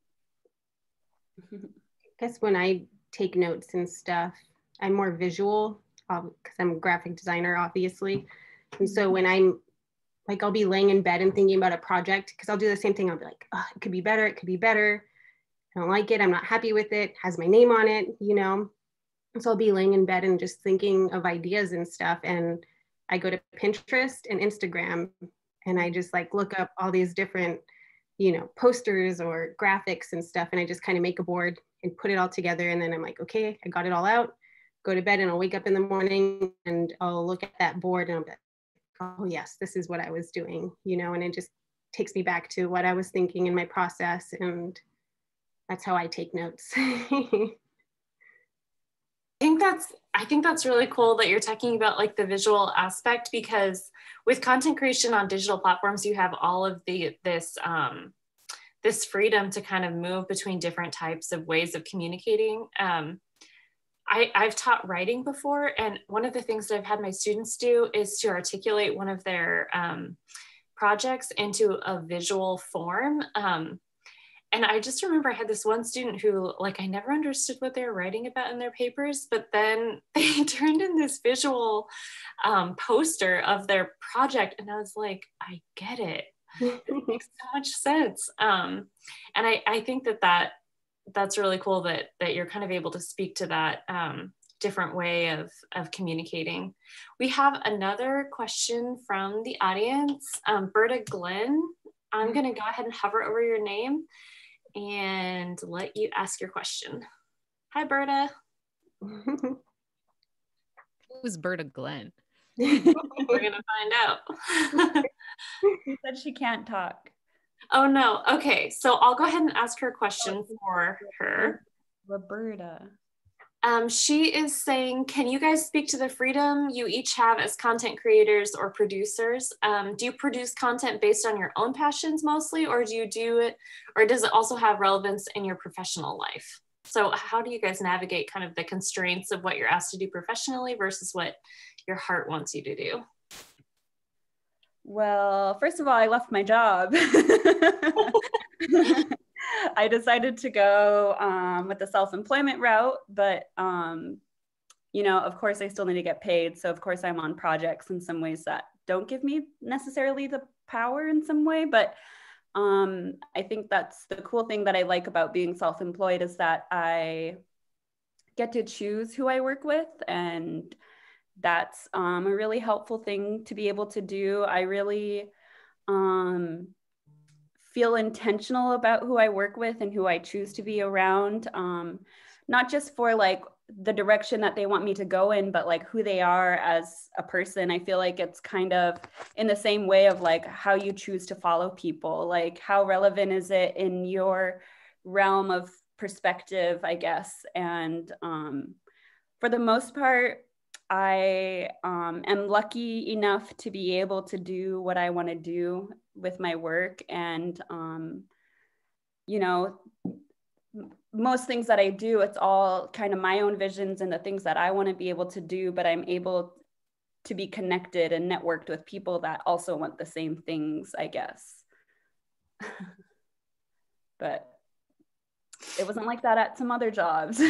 I guess when I take notes and stuff, I'm more visual because I'm a graphic designer, obviously. And so when I'm like, I'll be laying in bed and thinking about a project, because I'll do the same thing. I'll be like, oh, it could be better. It could be better. I don't like it. I'm not happy with it. Has my name on it, you know? And so I'll be laying in bed and just thinking of ideas and stuff. And I go to Pinterest and Instagram, and I just like look up all these different, you know, posters or graphics and stuff. And I just kind of make a board and put it all together. And then I'm like, okay, I got it all out. Go to bed, and I'll wake up in the morning and I'll look at that board and I'll be like, oh yes, this is what I was doing, you know. And it just takes me back to what I was thinking in my process. And that's how I take notes. I think that's really cool that you're talking about like the visual aspect, because with content creation on digital platforms, you have all of this freedom to kind of move between different types of ways of communicating. I've taught writing before, and one of the things that I've had my students do is to articulate one of their projects into a visual form. And I just remember I had this one student who, like, I never understood what they were writing about in their papers, but then they turned in this visual poster of their project, and I was like, I get it. It makes so much sense. And I think that's really cool that you're kind of able to speak to that different way of communicating. We have another question from the audience. Berta Glenn, I'm going to go ahead and hover over your name and let you ask your question. Hi, Berta. Who's Berta Glenn? We're going to find out. She said she can't talk. Oh no. Okay, so I'll go ahead and ask her a question for her. Roberta. She is saying, can you guys speak to the freedom you each have as content creators or producers? Do you produce content based on your own passions mostly, or do you do it, or does it also have relevance in your professional life? So how do you guys navigate kind of the constraints of what you're asked to do professionally versus what your heart wants you to do? Well, first of all, I left my job. I decided to go with the self-employment route, but you know, of course I still need to get paid. So of course I'm on projects in some ways that don't give me necessarily the power in some way, but I think that's the cool thing that I like about being self-employed is that I get to choose who I work with, and that's a really helpful thing to be able to do. I really feel intentional about who I work with and who I choose to be around, not just for like the direction that they want me to go in, but like who they are as a person. I feel like it's kind of in the same way of like how you choose to follow people, like how relevant is it in your realm of perspective, I guess. And for the most part, I am lucky enough to be able to do what I want to do with my work. And, you know, most things that I do, it's all kind of my own visions and the things that I want to be able to do, but I'm able to be connected and networked with people that also want the same things, I guess. But it wasn't like that at some other jobs.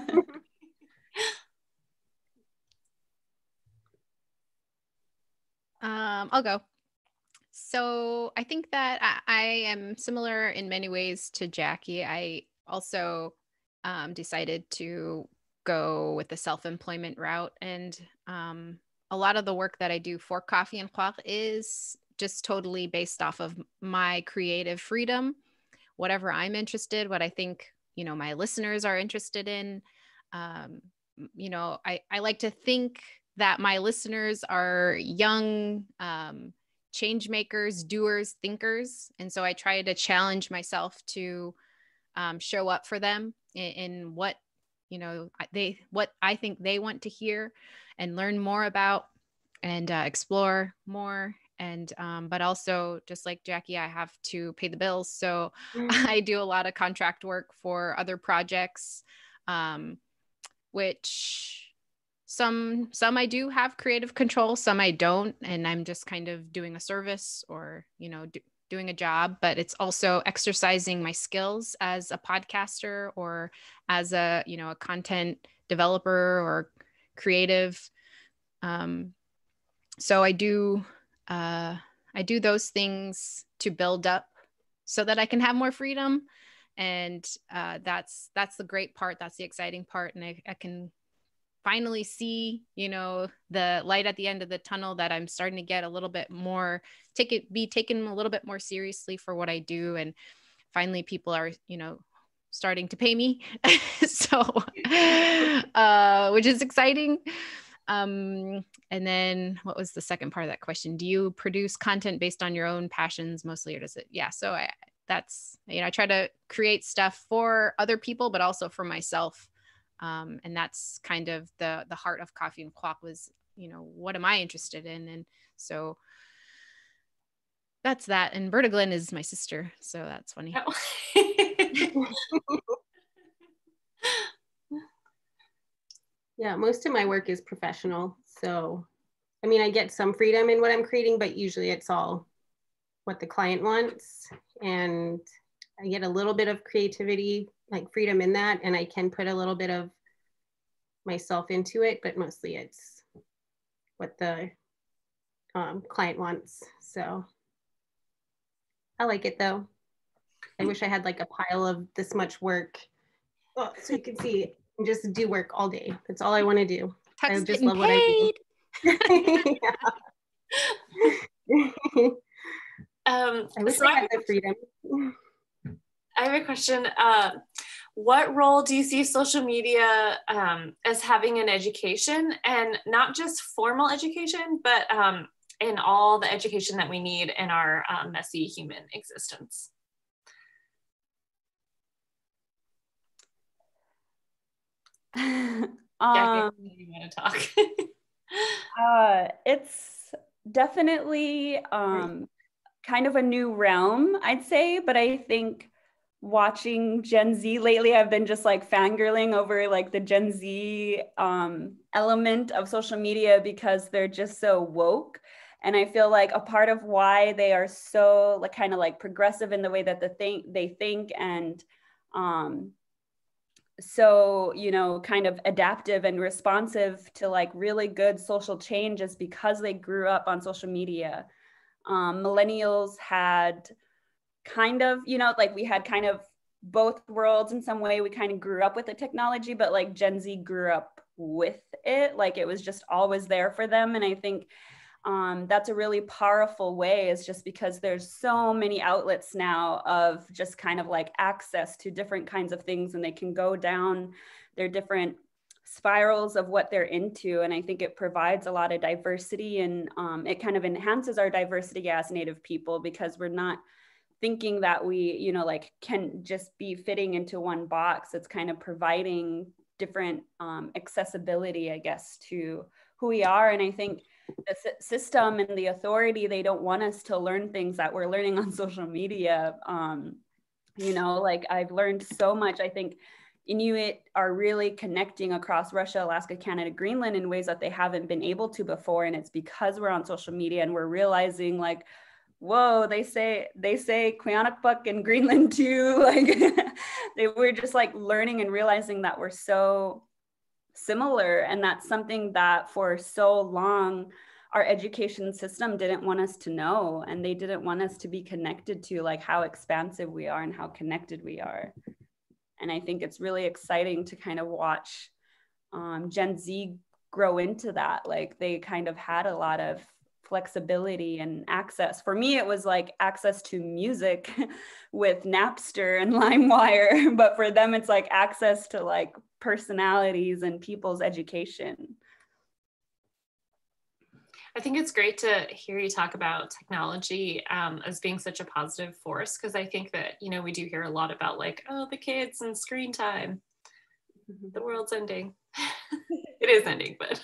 I'll go. So I think that I am similar in many ways to Jackie. I also decided to go with the self-employment route. And a lot of the work that I do for Coffee and Clock is just totally based off of my creative freedom, whatever I'm interested, what I think, you know, my listeners are interested in. You know, I like to think that my listeners are young change makers, doers, thinkers. And so I try to challenge myself to show up for them in what, you know, what I think they want to hear and learn more about and explore more. And, but also just like Jackie, I have to pay the bills. So I do a lot of contract work for other projects, which some I do have creative control, some I don't. And I'm just kind of doing a service or, you know, doing a job, but it's also exercising my skills as a podcaster or as a, you know, a content developer or creative. So I do those things to build up so that I can have more freedom. And that's the great part. That's the exciting part. And I can finally see, you know, the light at the end of the tunnel, that I'm starting to get a little bit more, be taken a little bit more seriously for what I do. And finally people are, you know, starting to pay me. So, which is exciting. And then what was the second part of that question? Do you produce content based on your own passions mostly, or does it? Yeah. So that's, you know, I try to create stuff for other people, but also for myself. And that's kind of the heart of Coffee and Clock was, you know, what am I interested in? And so that's that. And Berta Glenn is my sister. So that's funny. Oh. Yeah, most of my work is professional. So, I mean, I get some freedom in what I'm creating, but usually it's all what the client wants. And I get a little bit of creativity, like freedom in that. And I can put a little bit of myself into it, but mostly it's what the client wants. So I like it though. I wish I had like a pile of this much work. Oh, so you can see and just do work all day. That's all I want to do. I just love what I do. I wish I had the freedom. I have a question. What role do you see social media as having in education, and not just formal education, but in all the education that we need in our messy human existence? You want to talk? It's definitely kind of a new realm, I'd say, but I think watching Gen Z lately, I've been just like fangirling over like the Gen Z element of social media because they're just so woke. And I feel like a part of why they are so like kind of like progressive in the way that they think and so, you know, kind of adaptive and responsive to like really good social change is because they grew up on social media. Millennials had kind of, you know, like we had kind of both worlds in some way. We kind of grew up with the technology, but like Gen Z grew up with it. Like it was just always there for them. And I think that's a really powerful way, is just because there's so many outlets now of just kind of like access to different kinds of things, and they can go down their different spirals of what they're into. And I think it provides a lot of diversity, and it kind of enhances our diversity as Native people, because we're not thinking that we, you know, like can just be fitting into one box. It's kind of providing different accessibility, I guess, to who we are. And I think the system and the authority, they don't want us to learn things that we're learning on social media. You know, like I've learned so much. I think Inuit are really connecting across Russia, Alaska, Canada, Greenland in ways that they haven't been able to before. And it's because we're on social media and we're realizing like whoa, they say Quyanaqpak in Greenland too. Like they were just like learning and realizing that we're so similar. And that's something that for so long, our education system didn't want us to know. And they didn't want us to be connected to like how expansive we are and how connected we are. And I think it's really exciting to kind of watch Gen Z grow into that. Like they kind of had a lot of flexibility and access. For me, it was like access to music with Napster and LimeWire, but for them, it's like access to like personalities and people's education. I think it's great to hear you talk about technology as being such a positive force, because I think that, you know, we do hear a lot about like, oh, the kids and screen time. The world's ending. It is ending, but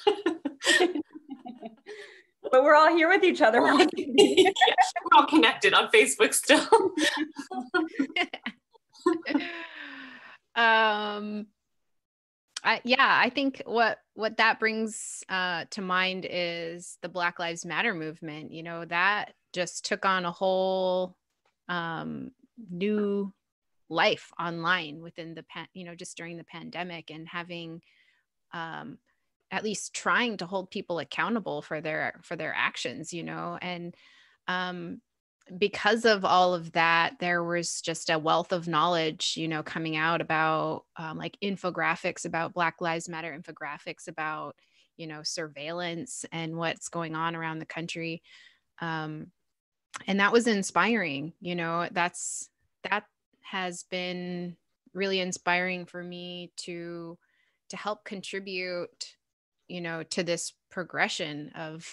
but we're all here with each other. Yeah, we're all connected on Facebook still. I think what that brings to mind is the Black Lives Matter movement. You know, that just took on a whole new life online within the just during the pandemic, and having at least trying to hold people accountable for their actions, you know. And because of all of that, there was just a wealth of knowledge, you know, coming out about like infographics about Black Lives Matter, infographics about, you know, surveillance and what's going on around the country. And that was inspiring, you know. That has been really inspiring for me to help contribute, you know, to this progression of,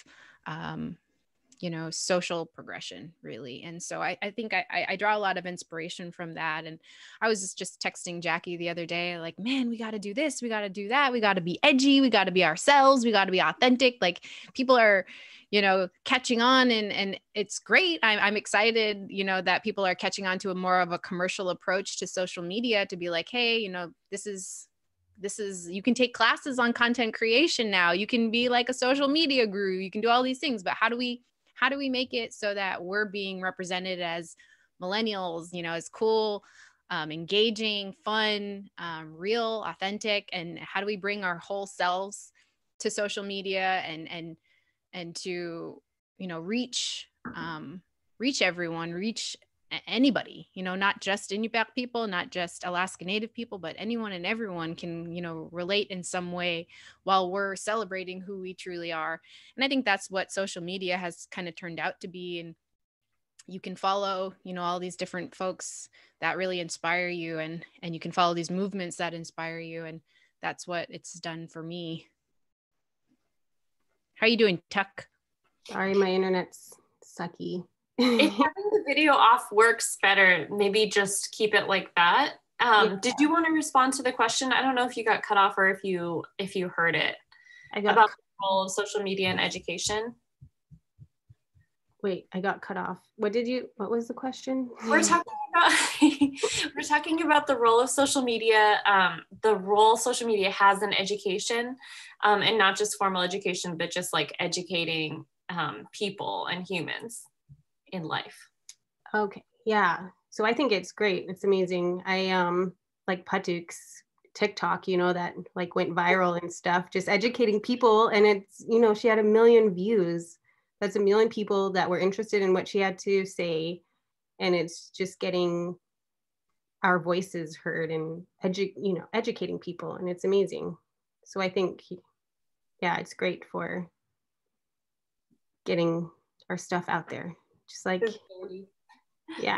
you know, social progression, really. And so I think I draw a lot of inspiration from that. And I was just texting Jackie the other day, like, man, we got to do this, we got to do that, we got to be edgy, we got to be ourselves, we got to be authentic. Like people are, you know, catching on, and it's great. I'm excited, you know, that people are catching on to a more of a commercial approach to social media, to be like, hey, you know, this is, you can take classes on content creation now. You can be like a social media guru. You can do all these things, but how do we make it so that we're being represented as millennials, you know, as cool, engaging, fun, real, authentic, and how do we bring our whole selves to social media and to, you know, reach everyone, reach anybody, you know, not just Inupiaq people, not just Alaska Native people, but anyone and everyone can, you know, relate in some way while we're celebrating who we truly are. And I think that's what social media has kind of turned out to be. And you can follow, you know, all these different folks that really inspire you, and you can follow these movements that inspire you. And that's what it's done for me. How are you doing, Tuck? Sorry, my internet's sucky. If having the video off works better, maybe just keep it like that. Yeah. Did you want to respond to the question? I don't know if you got cut off or if you heard it. I got about the role of social media and education. Wait, I got cut off. What was the question? We're talking about the role of social media, the role social media has in education, and not just formal education, but just like educating people and humans in life. Okay, yeah. So I think it's great. It's amazing. I like Patuk's TikTok, you know, that like went viral and stuff, just educating people. And it's, you know, she had 1 million views. That's 1 million people that were interested in what she had to say. And it's just getting our voices heard and educating people. And it's amazing. So I think, yeah, it's great for getting our stuff out there. Just like, yeah.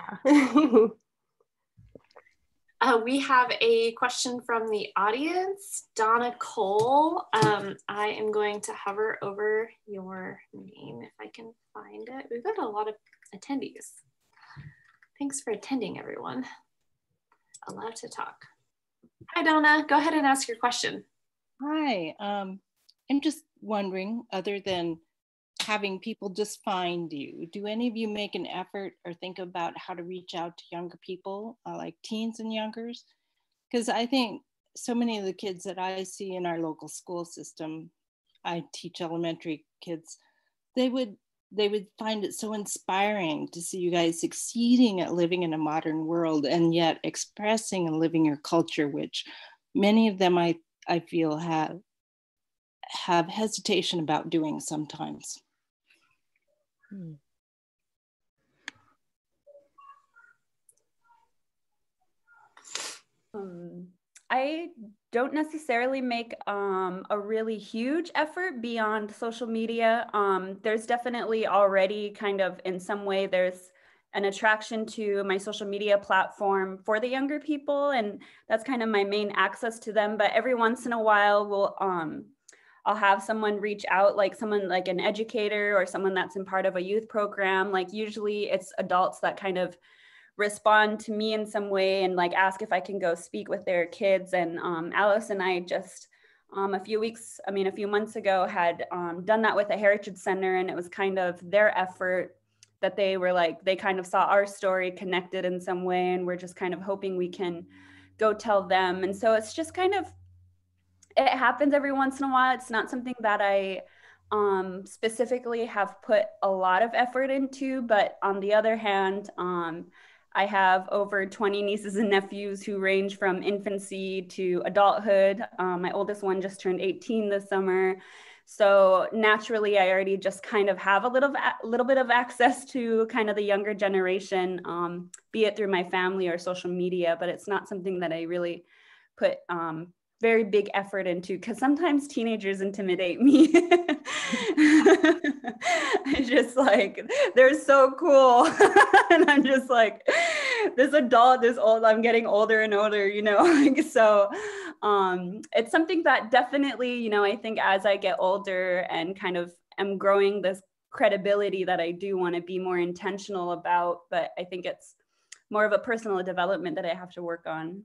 We have a question from the audience, Donna Cole. I am going to hover over your name if I can find it. We've got a lot of attendees. Thanks for attending, everyone. Allowed to talk. Hi, Donna. Go ahead and ask your question. Hi. I'm just wondering, other than having people just find you, do any of you make an effort or think about how to reach out to younger people, like teens and youngers? Because I think so many of the kids that I see in our local school system, I teach elementary kids, they would they would find it so inspiring to see you guys succeeding at living in a modern world and yet expressing and living your culture, which many of them I feel have hesitation about doing sometimes. I don't necessarily make a really huge effort beyond social media. There's definitely already kind of in some way there's an attraction to my social media platform for the younger people, and that's kind of my main access to them. But every once in a while, I'll have someone reach out, like someone like an educator or someone that's in part of a youth program. Like usually it's adults that kind of respond to me in some way and like ask if I can go speak with their kids. And Alice and I just a few months ago had done that with a heritage center, and it was kind of their effort that they were like, they kind of saw our story connected in some way, and we're just kind of hoping we can go tell them. And so it's just kind of, it happens every once in a while. It's not something that I specifically have put a lot of effort into, but on the other hand, I have over 20 nieces and nephews who range from infancy to adulthood. My oldest one just turned 18 this summer. So naturally, I already just kind of have a little bit of access to kind of the younger generation, be it through my family or social media, but it's not something that I really put very big effort into, because sometimes teenagers intimidate me. It's just like, they're so cool. And I'm just like, this adult, this old, I'm getting older and older, you know? So it's something that definitely, you know, I think as I get older and kind of am growing this credibility, that I do want to be more intentional about, but I think it's more of a personal development that I have to work on.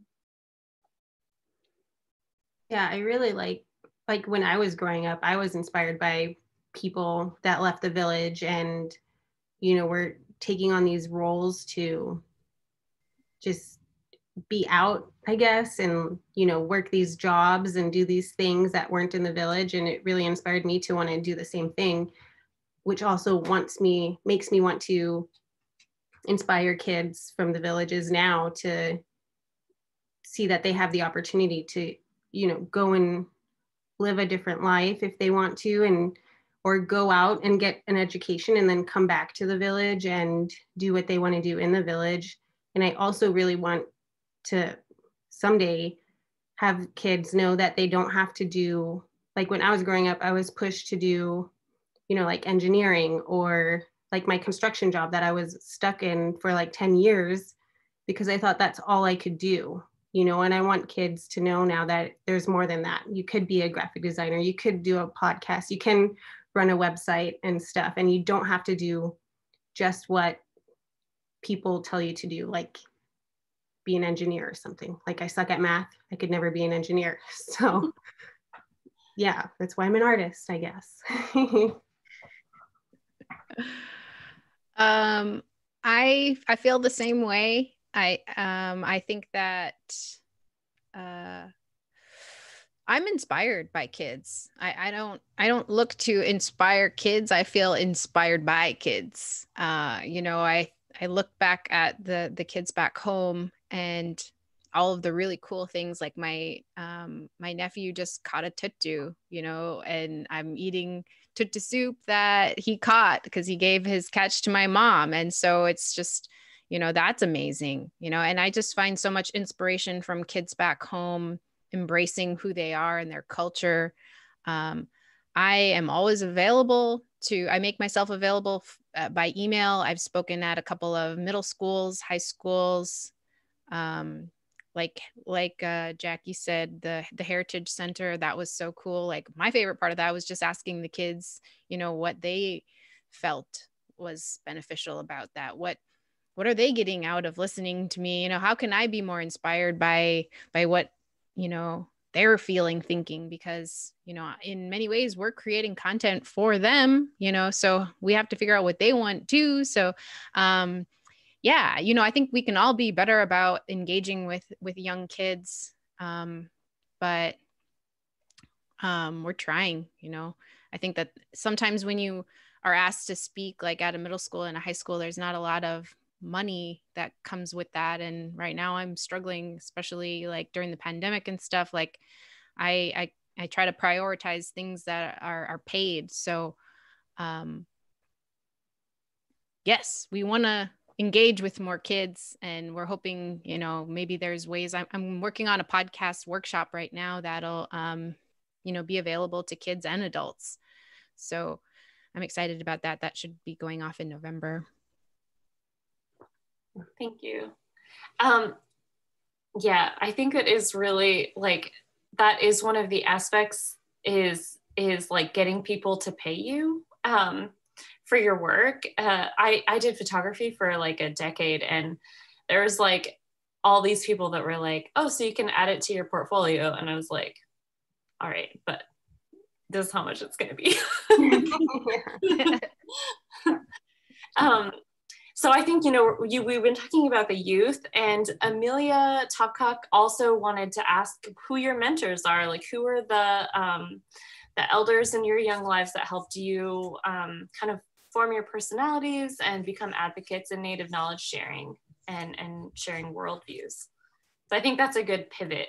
Yeah, I really like when I was growing up, I was inspired by people that left the village and, you know, were taking on these roles to just be out, I guess, and, you know, work these jobs and do these things that weren't in the village. And it really inspired me to want to do the same thing, which also makes me want to inspire kids from the villages now to see that they have the opportunity to, you know, go and live a different life if they want to, and or go out and get an education and then come back to the village and do what they want to do in the village. And I also really want to someday have kids know that they don't have to do, like when I was growing up, I was pushed to do, you know, like engineering or like my construction job that I was stuck in for like 10 years because I thought that's all I could do. You know, and I want kids to know now that there's more than that. You could be a graphic designer, you could do a podcast, you can run a website and stuff, and you don't have to do just what people tell you to do, like be an engineer or something. Like I suck at math, I could never be an engineer. So yeah, that's why I'm an artist, I guess. I feel the same way. I think that I'm inspired by kids. I don't look to inspire kids. I feel inspired by kids. You know, I look back at the kids back home and all of the really cool things, like my nephew just caught a tutu, you know, and I'm eating tutu soup that he caught because he gave his catch to my mom. And so it's just, you know, that's amazing, you know, and I just find so much inspiration from kids back home, embracing who they are and their culture. I am always available I make myself available by email. I've spoken at a couple of middle schools, high schools. Like Jackie said, the Heritage Center, that was so cool. Like my favorite part of that was just asking the kids, you know, what they felt was beneficial about that. What are they getting out of listening to me? You know, how can I be more inspired by what, you know, they're feeling, thinking? Because, you know, in many ways we're creating content for them, you know, so we have to figure out what they want too. So, yeah, you know, I think we can all be better about engaging with young kids. But we're trying, you know. I think that sometimes when you are asked to speak like at a middle school and a high school, there's not a lot of money that comes with that. And right now I'm struggling, especially like during the pandemic and stuff. Like I try to prioritize things that are paid. So yes, we want to engage with more kids, and we're hoping, you know, maybe there's ways. I'm working on a podcast workshop right now that'll, you know, be available to kids and adults. So I'm excited about that. That should be going off in November. Thank you. Yeah, I think it is really like, that is one of the aspects is like getting people to pay you for your work. I did photography for like a decade, and there was like all these people that were like, oh, so you can add it to your portfolio. And I was like, all right, but this is how much it's going to be. So I think, you know, we've been talking about the youth, and Amelia Topcock also wanted to ask who your mentors are. Like, who are the elders in your young lives that helped you kind of form your personalities and become advocates in Native knowledge sharing and sharing worldviews. So I think that's a good pivot.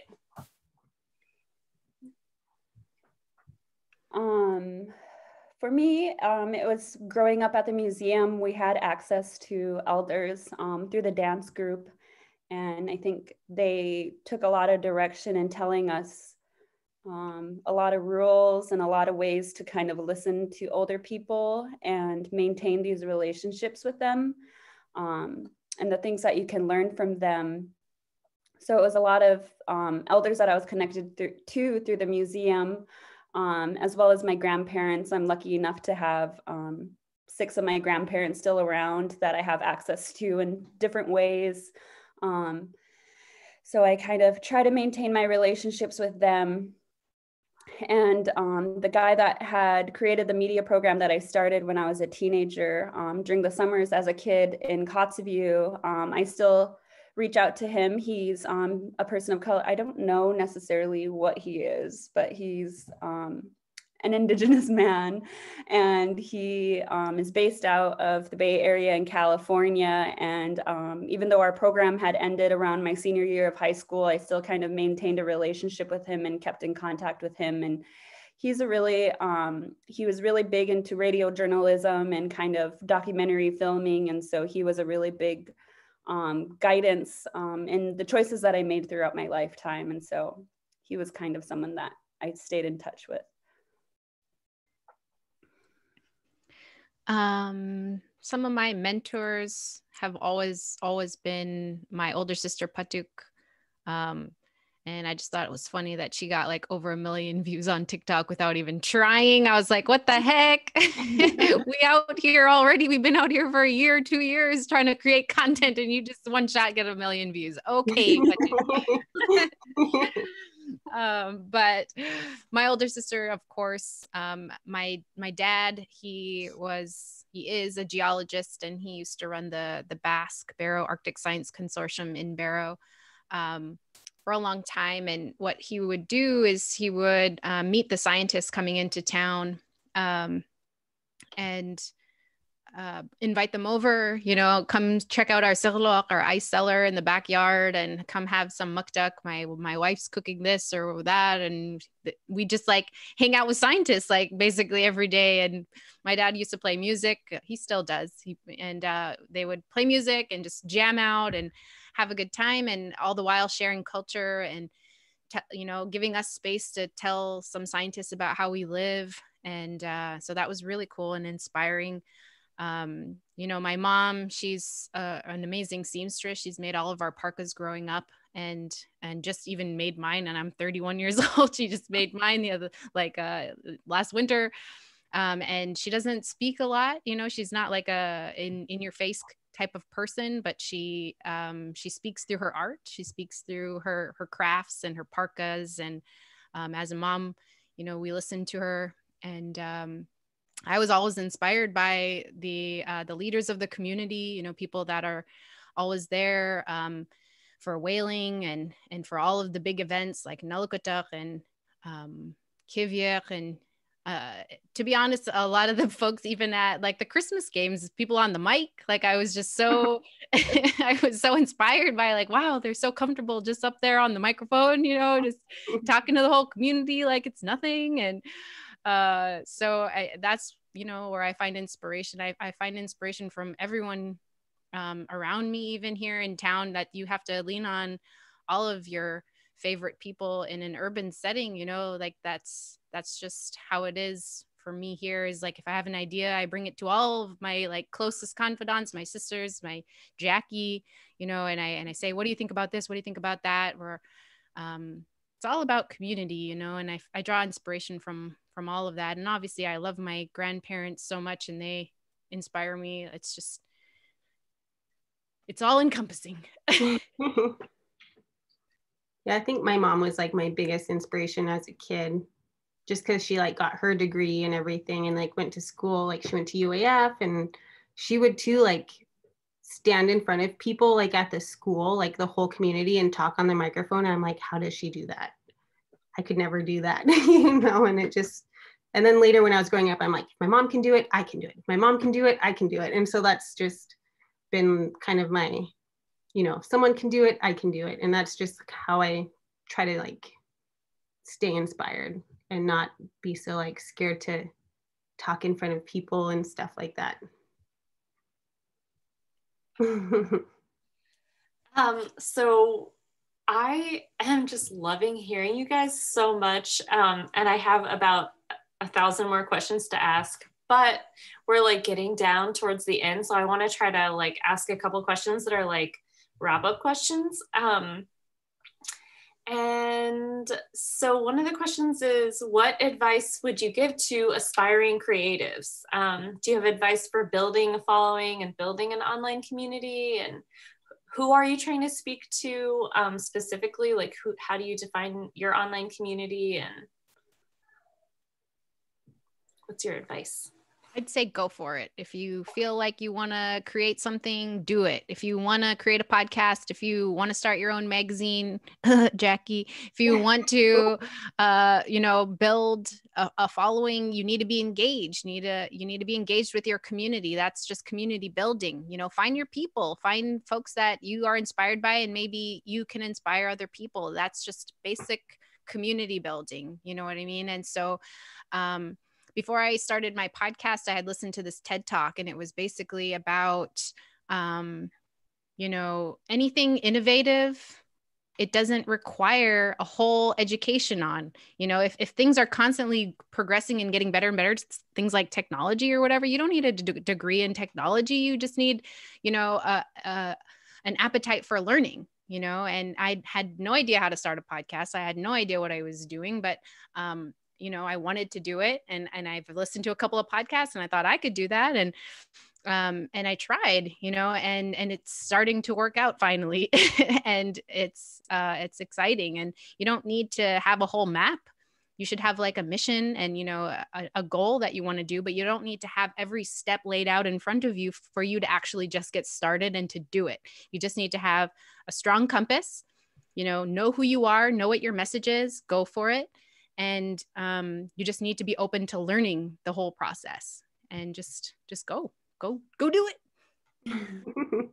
For me, it was growing up at the museum. We had access to elders through the dance group. And I think they took a lot of direction in telling us a lot of rules and a lot of ways to kind of listen to older people and maintain these relationships with them, and the things that you can learn from them. So it was a lot of elders that I was connected to through the museum, as well as my grandparents. I'm lucky enough to have 6 of my grandparents still around that I have access to in different ways. So I kind of try to maintain my relationships with them. And the guy that had created the media program that I started when I was a teenager, during the summers as a kid in Kotzebue, I still reach out to him. He's a person of color. I don't know necessarily what he is, but he's an Indigenous man, and he is based out of the Bay Area in California. And even though our program had ended around my senior year of high school, I still kind of maintained a relationship with him and kept in contact with him. And he's a really, he was really big into radio journalism and kind of documentary filming. And so he was a really big guidance in the choices that I made throughout my lifetime. And so he was kind of someone that I stayed in touch with. Some of my mentors have always been my older sister Patuk. And I just thought it was funny that she got like over 1 million views on TikTok without even trying. I was like, what the heck? We out here already. We've been out here for 1 year, 2 years trying to create content, and you just one shot get 1 million views. Okay. But my older sister, of course, my dad, he is a geologist, and he used to run the Basque Barrow Arctic Science Consortium in Barrow for a long time. And what he would do is he would meet the scientists coming into town and invite them over, you know, come check out our sirloq, our ice cellar in the backyard, and come have some mukdak. My wife's cooking this or that. And we just like hang out with scientists like basically every day. And my dad used to play music. He still does. They would play music and just jam out and have a good time, and all the while sharing culture and, you know, giving us space to tell some scientists about how we live. And so that was really cool and inspiring. You know, my mom, she's an amazing seamstress. She's made all of our parkas growing up, and just even made mine. And I'm 31 years old. She just made mine last winter. And she doesn't speak a lot. You know, she's not like a in your face type of person, but she speaks through her art. She speaks through her crafts and her parkas. And as a mom, you know, we listen to her. And I was always inspired by the leaders of the community, you know, people that are always there for whaling and for all of the big events like Nanook and Kivyek and to be honest, a lot of the folks, even at like the Christmas games, people on the mic, like I was just so, I was so inspired by like, wow, they're so comfortable just up there on the microphone, you know, just talking to the whole community like it's nothing. And so that's, you know, where I find inspiration. I find inspiration from everyone around me, even here in town, that you have to lean on all of your favorite people in an urban setting, you know, like that's just how it is for me here. Is like, if I have an idea, I bring it to all of my like closest confidants, my sisters, my Jackie, you know, and I say, what do you think about this? What do you think about that? Or it's all about community, you know, and I draw inspiration from all of that. And obviously I love my grandparents so much and they inspire me. It's just, it's all encompassing. Yeah, I think my mom was like my biggest inspiration as a kid, just because she like got her degree and everything and like went to school. Like she went to UAF and she would too like stand in front of people like at the school, like the whole community, and talk on the microphone. And I'm like, how does she do that? I could never do that, you know? And it just, and then later when I was growing up, I'm like, if my mom can do it, I can do it. If my mom can do it, I can do it. And so that's just been kind of my, you know, if someone can do it, I can do it. And that's just how I try to like stay inspired and not be so like scared to talk in front of people and stuff like that. So I am just loving hearing you guys so much. And I have about 1,000 more questions to ask, but we're like getting down towards the end. So I want to try to like ask a couple questions that are like wrap up questions. And so one of the questions is, what advice would you give to aspiring creatives? Do you have advice for building a following and building an online community? And who are you trying to speak to specifically? Like how do you define your online community, and what's your advice? I'd say go for it. If you feel like you want to create something, do it. If you want to create a podcast, if you want to start your own magazine, Jackie, if you want to, you know, build a following, you need to be engaged. You need to be engaged with your community. That's just community building. You know, find your people, find folks that you are inspired by, and maybe you can inspire other people. That's just basic community building. You know what I mean? And so, before I started my podcast, I had listened to this TED Talk, and it was basically about, you know, anything innovative, it doesn't require a whole education on, you know, if things are constantly progressing and getting better and better, things like technology or whatever, you don't need a degree in technology. You just need, you know, an appetite for learning, you know, and I had no idea how to start a podcast. I had no idea what I was doing, but, you know, I wanted to do it, and I've listened to a couple of podcasts, and I thought I could do that. And I tried, you know, and it's starting to work out finally. And it's exciting, and you don't need to have a whole map. You should have like a mission and, you know, a goal that you want to do, but you don't need to have every step laid out in front of you for you to actually just get started and to do it. You just need to have a strong compass, you know who you are, know what your message is, go for it. And you just need to be open to learning the whole process, and just go do it.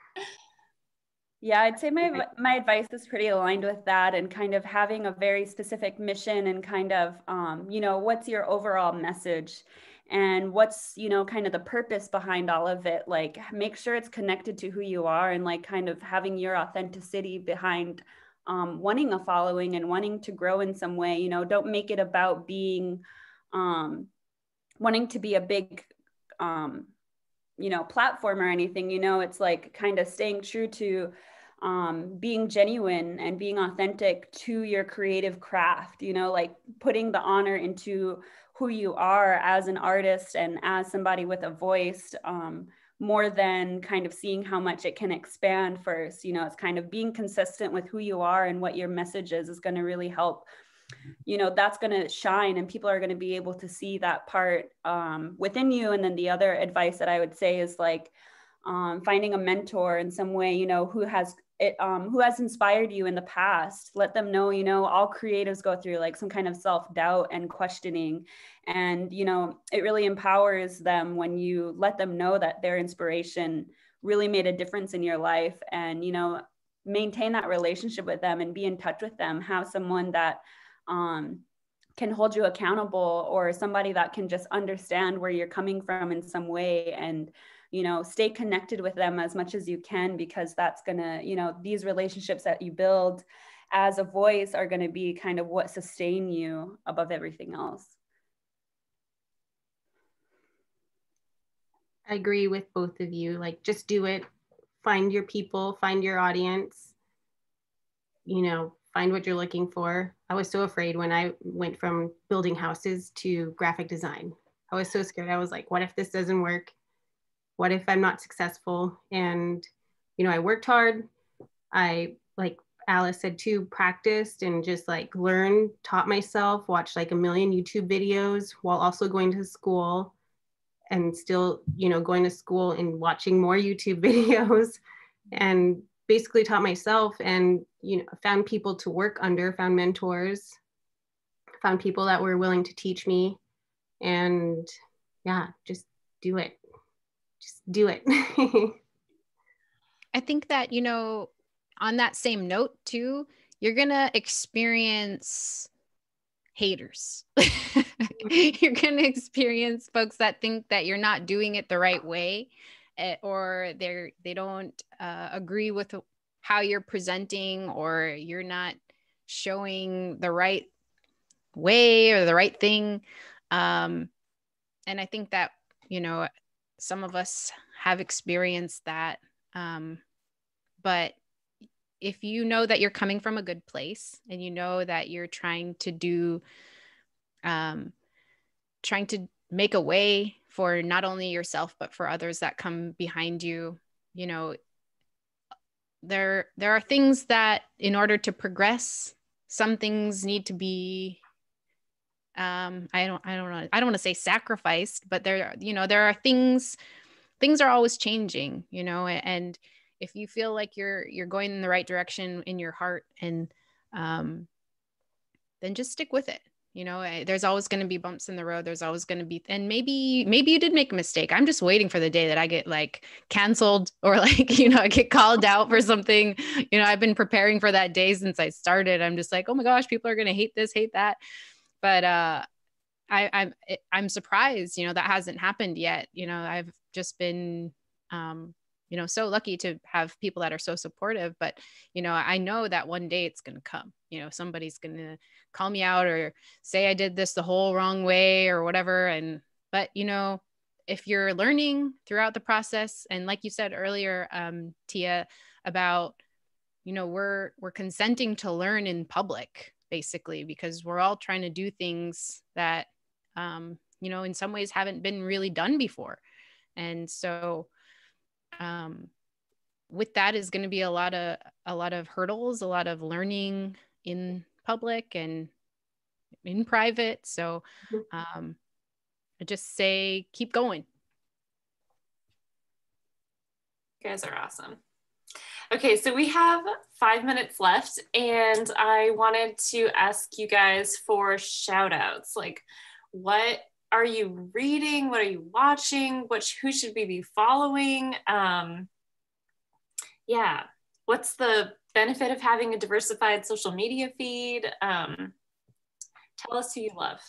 Yeah, I'd say my advice is pretty aligned with that, and kind of having a very specific mission, and kind of, you know, what's your overall message, and what's, you know, kind of the purpose behind all of it. Like, make sure it's connected to who you are, and like kind of having your authenticity behind wanting a following and wanting to grow in some way. You know, don't make it about being, wanting to be a big, you know, platform or anything. You know, it's like kind of staying true to being genuine and being authentic to your creative craft, you know, like putting the honor into who you are as an artist and as somebody with a voice, more than kind of seeing how much it can expand first. You know, it's kind of being consistent with who you are and what your message is going to really help. You know, that's going to shine, and people are going to be able to see that part within you. And then the other advice that I would say is like finding a mentor in some way, you know, who has who has inspired you in the past. Let them know, you know, all creatives go through like some kind of self-doubt and questioning. And, you know, it really empowers them when you let them know that their inspiration really made a difference in your life. And, you know, maintain that relationship with them and be in touch with them. Have someone that can hold you accountable, or somebody that can just understand where you're coming from in some way, and, you know, stay connected with them as much as you can, because that's gonna, you know, these relationships that you build as a voice are gonna be kind of what sustain you above everything else. I agree with both of you. Like, just do it. Find your people, find your audience, you know, find what you're looking for. I was so afraid when I went from building houses to graphic design. I was so scared. I was like, what if this doesn't work? What if I'm not successful? And, you know, I worked hard. I, like Alice said too, practiced and just like learned, taught myself, watched like a million YouTube videos while also going to school, and still, you know, going to school and watching more YouTube videos, and basically taught myself, and, you know, found people to work under, found mentors, found people that were willing to teach me. And yeah, just do it. Just do it. I think that, you know, on that same note too, you're going to experience haters. You're going to experience folks that think that you're not doing it the right way, or they don't agree with how you're presenting, or you're not showing the right way or the right thing. And I think that, you know, some of us have experienced that. But if you know that you're coming from a good place, and you know that you're trying to make a way for not only yourself, but for others that come behind you, you know, there are things that, in order to progress, some things need to be, I don't want to say sacrificed, but there are things are always changing, you know, and if you feel like you're going in the right direction in your heart, and then just stick with it. You know, there's always going to be bumps in the road. There's always going to be, and maybe you did make a mistake. I'm just waiting for the day that I get like canceled, or like, you know, I get called out for something. You know, I've been preparing for that day since I started. I'm just like, oh my gosh, people are going to hate this, hate that. But I'm surprised, you know, that hasn't happened yet. You know, I've just been, you know, so lucky to have people that are so supportive. But, you know, I know that one day it's going to come. You know, somebody's going to call me out or say I did this the whole wrong way or whatever. But, you know, if you're learning throughout the process, and like you said earlier, Tia, about, you know, we're consenting to learn in public, basically, because we're all trying to do things that, you know, in some ways haven't been really done before. And so with that is going to be a lot of hurdles, a lot of learning in public and in private. So I just say, keep going. You guys are awesome. Okay, so we have 5 minutes left, and I wanted to ask you guys for shout outs. Like, what are you reading? What are you watching? Who should we be following? Yeah, what's the benefit of having a diversified social media feed? Tell us who you love.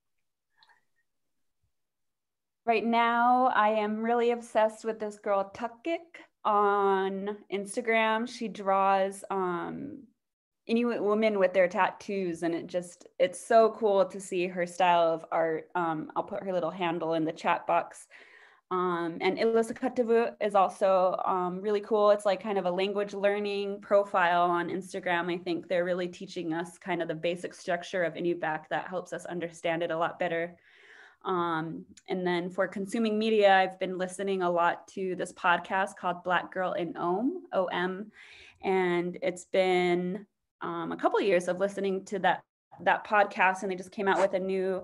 Right now, I am really obsessed with this girl, Tukik, on Instagram. She draws Inuit women with their tattoos, and it's so cool to see her style of art. I'll put her little handle in the chat box. And Ilusakatavu is also really cool. It's like kind of a language learning profile on Instagram. I think they're really teaching us kind of the basic structure of Inupiaq that helps us understand it a lot better. And then for consuming media, I've been listening a lot to this podcast called Black Girl in OM. And it's been a couple of years of listening to that podcast, and they just came out with a new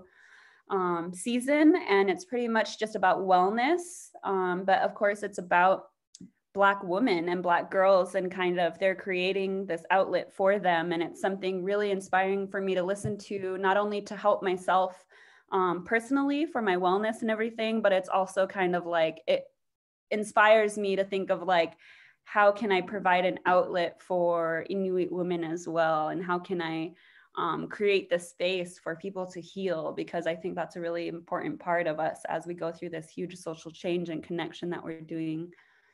season, and it's pretty much just about wellness. But of course, it's about Black women and Black girls, and kind of they're creating this outlet for them. And it's something really inspiring for me to listen to, not only to help myself personally for my wellness and everything, but it's also kind of like, it inspires me to think of like, how can I provide an outlet for Inuit women as well? And how can I create this space for people to heal? Because I think that's a really important part of us as we go through this huge social change and connection that we're doing.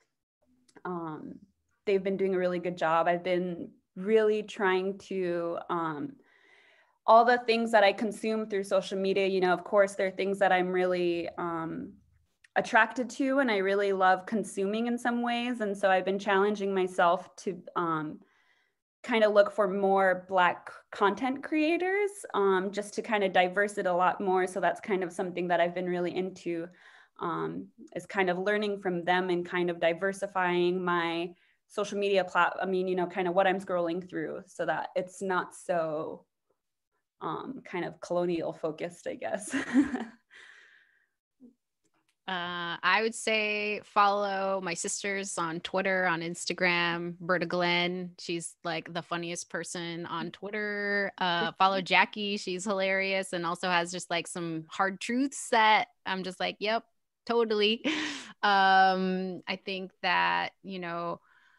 They've been doing a really good job. I've been really trying to, all the things that I consume through social media, you know, of course, there are things that I'm really attracted to and I really love consuming in some ways. And so I've been challenging myself to kind of look for more Black content creators, just to kind of diverse it a lot more. So that's kind of something that I've been really into, is kind of learning from them and kind of diversifying my social media you know, kind of what I'm scrolling through, so that it's not so kind of colonial focused, I guess. I would say follow my sisters on Twitter, on Instagram, Berta Glenn. She's like the funniest person on Twitter. Follow Jackie. She's hilarious and also has just like some hard truths that I'm just like, yep, totally. I think that, you know,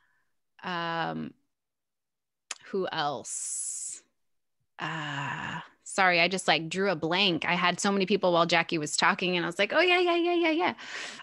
who else? Sorry, I just like drew a blank. I had so many people while Jackie was talking and I was like, oh yeah.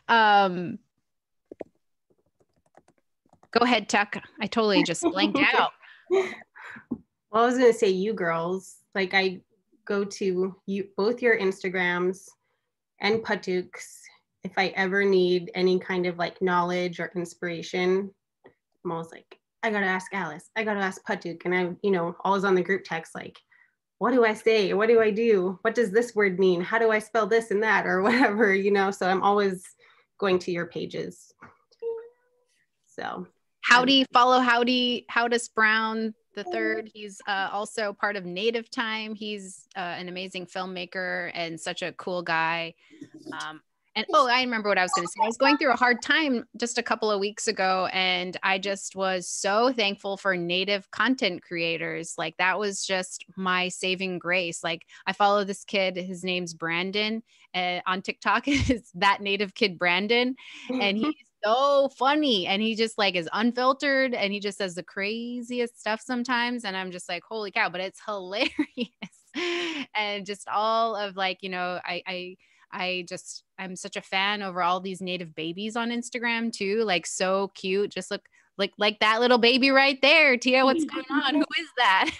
Go ahead, Tuck. I totally just blanked out. Well, I was gonna say, you girls, like I go to both your Instagrams and Patuk's. If I ever need any kind of like knowledge or inspiration, I'm always like, I gotta ask Alice, I gotta ask Patuk. And I, you know, always on the group text, like, what do I say? What do I do? What does this word mean? How do I spell this and that or whatever, you know? So I'm always going to your pages. So Howdy, follow Howdis Brown the third. He's also part of Native Time. He's an amazing filmmaker and such a cool guy. And I remember what I was going to say. I was going through a hard time just a couple of weeks ago, and I just was so thankful for Native content creators. Like that was just my saving grace. Like I follow this kid, his name's Brandon, on TikTok. Is that Native kid Brandon, and he's so funny, and he just like is unfiltered, and he just says the craziest stuff sometimes, and I'm just like, holy cow! But it's hilarious, and just all of like, you know, I'm such a fan over all these Native babies on Instagram too. Like so cute. Just look like that little baby right there. Tia, what's going on? Who is that?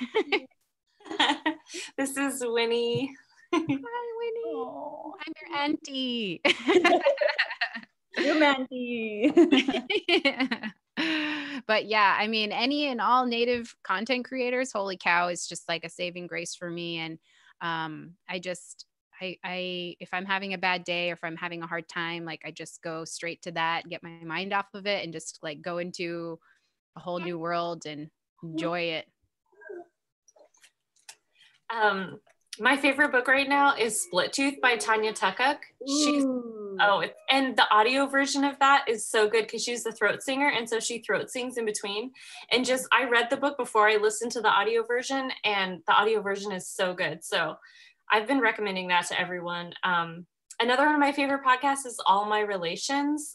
This is Winnie. Hi, Winnie. Oh, I'm your auntie. Your auntie. But yeah, I mean, any and all Native content creators, holy cow, is just like a saving grace for me. And I if I'm having a bad day or if I'm having a hard time, like I just go straight to that, get my mind off of it and just like go into a whole new world and enjoy it. My favorite book right now is Split Tooth by Tanya Tuckuk. And the audio version of that is so good because she's the throat singer, and so she throat sings in between. And just I read the book before I listened to the audio version, and the audio version is so good. So I've been recommending that to everyone. Another one of my favorite podcasts is All My Relations.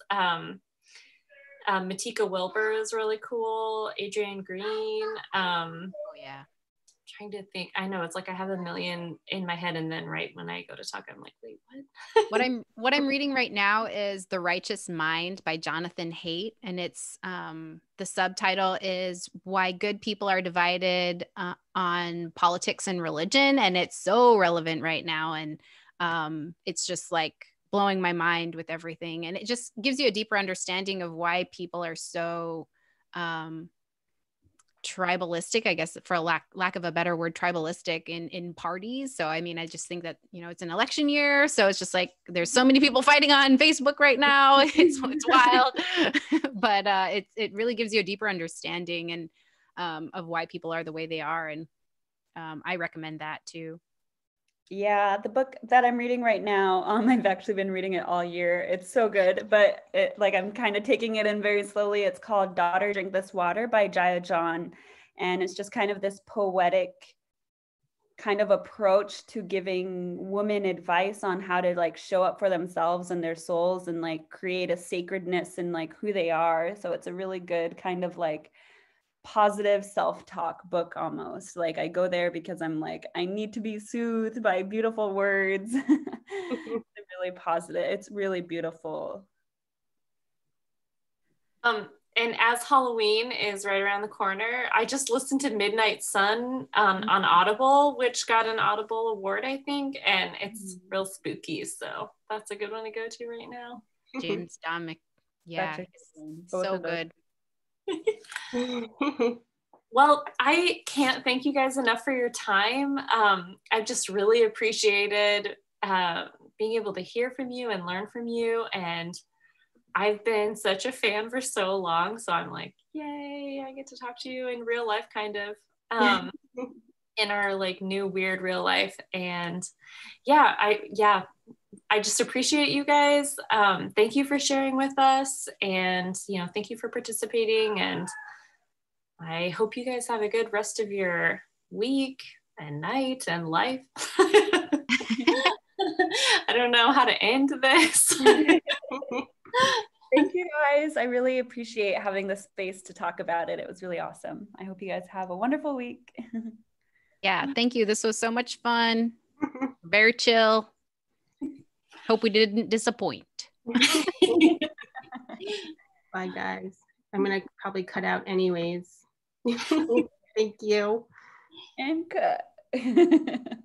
Matika Wilbur is really cool. Adrienne Green. Yeah. Trying to think. I know it's like I have a million in my head, and then right when I go to talk, I'm like, wait, what? What I'm reading right now is The Righteous Mind by Jonathan Haidt, and it's the subtitle is Why Good People Are Divided on Politics and Religion, and it's so relevant right now, and it's just like blowing my mind with everything, and it just gives you a deeper understanding of why people are so tribalistic, I guess, for a lack of a better word, tribalistic in parties. So I mean, I just think that, you know, it's an election year, so it's just like there's so many people fighting on Facebook right now. It's wild. But it really gives you a deeper understanding and of why people are the way they are, and I recommend that too. Yeah, the book that I'm reading right now, I've actually been reading it all year. It's so good, but I'm kind of taking it in very slowly. It's called Daughter, Drink This Water by Jaya John. And it's just kind of this poetic kind of approach to giving women advice on how to like show up for themselves and their souls and like create a sacredness in like who they are. So it's a really good kind of like positive self-talk book almost. Like I go there because I'm like, I need to be soothed by beautiful words. It's really positive. It's really beautiful. And as Halloween is right around the corner, I just listened to Midnight Sun on Audible, which got an Audible award, I think, and it's real spooky. So that's a good one to go to right now. James Domick. Yeah, so good. Well, I can't thank you guys enough for your time. I've just really appreciated being able to hear from you and learn from you. And I've been such a fan for so long. So I'm like, yay, I get to talk to you in real life, kind of, in our like new weird real life. And I just appreciate you guys. Thank you for sharing with us, and thank you for participating, and I hope you guys have a good rest of your week and night and life. I don't know how to end this. Thank you guys. I really appreciate having the space to talk about it. It was really awesome. I hope you guys have a wonderful week. Yeah, thank you. This was so much fun. Very chill. Hope we didn't disappoint. Bye, guys. I'm going to probably cut out anyways. Thank you. And cut.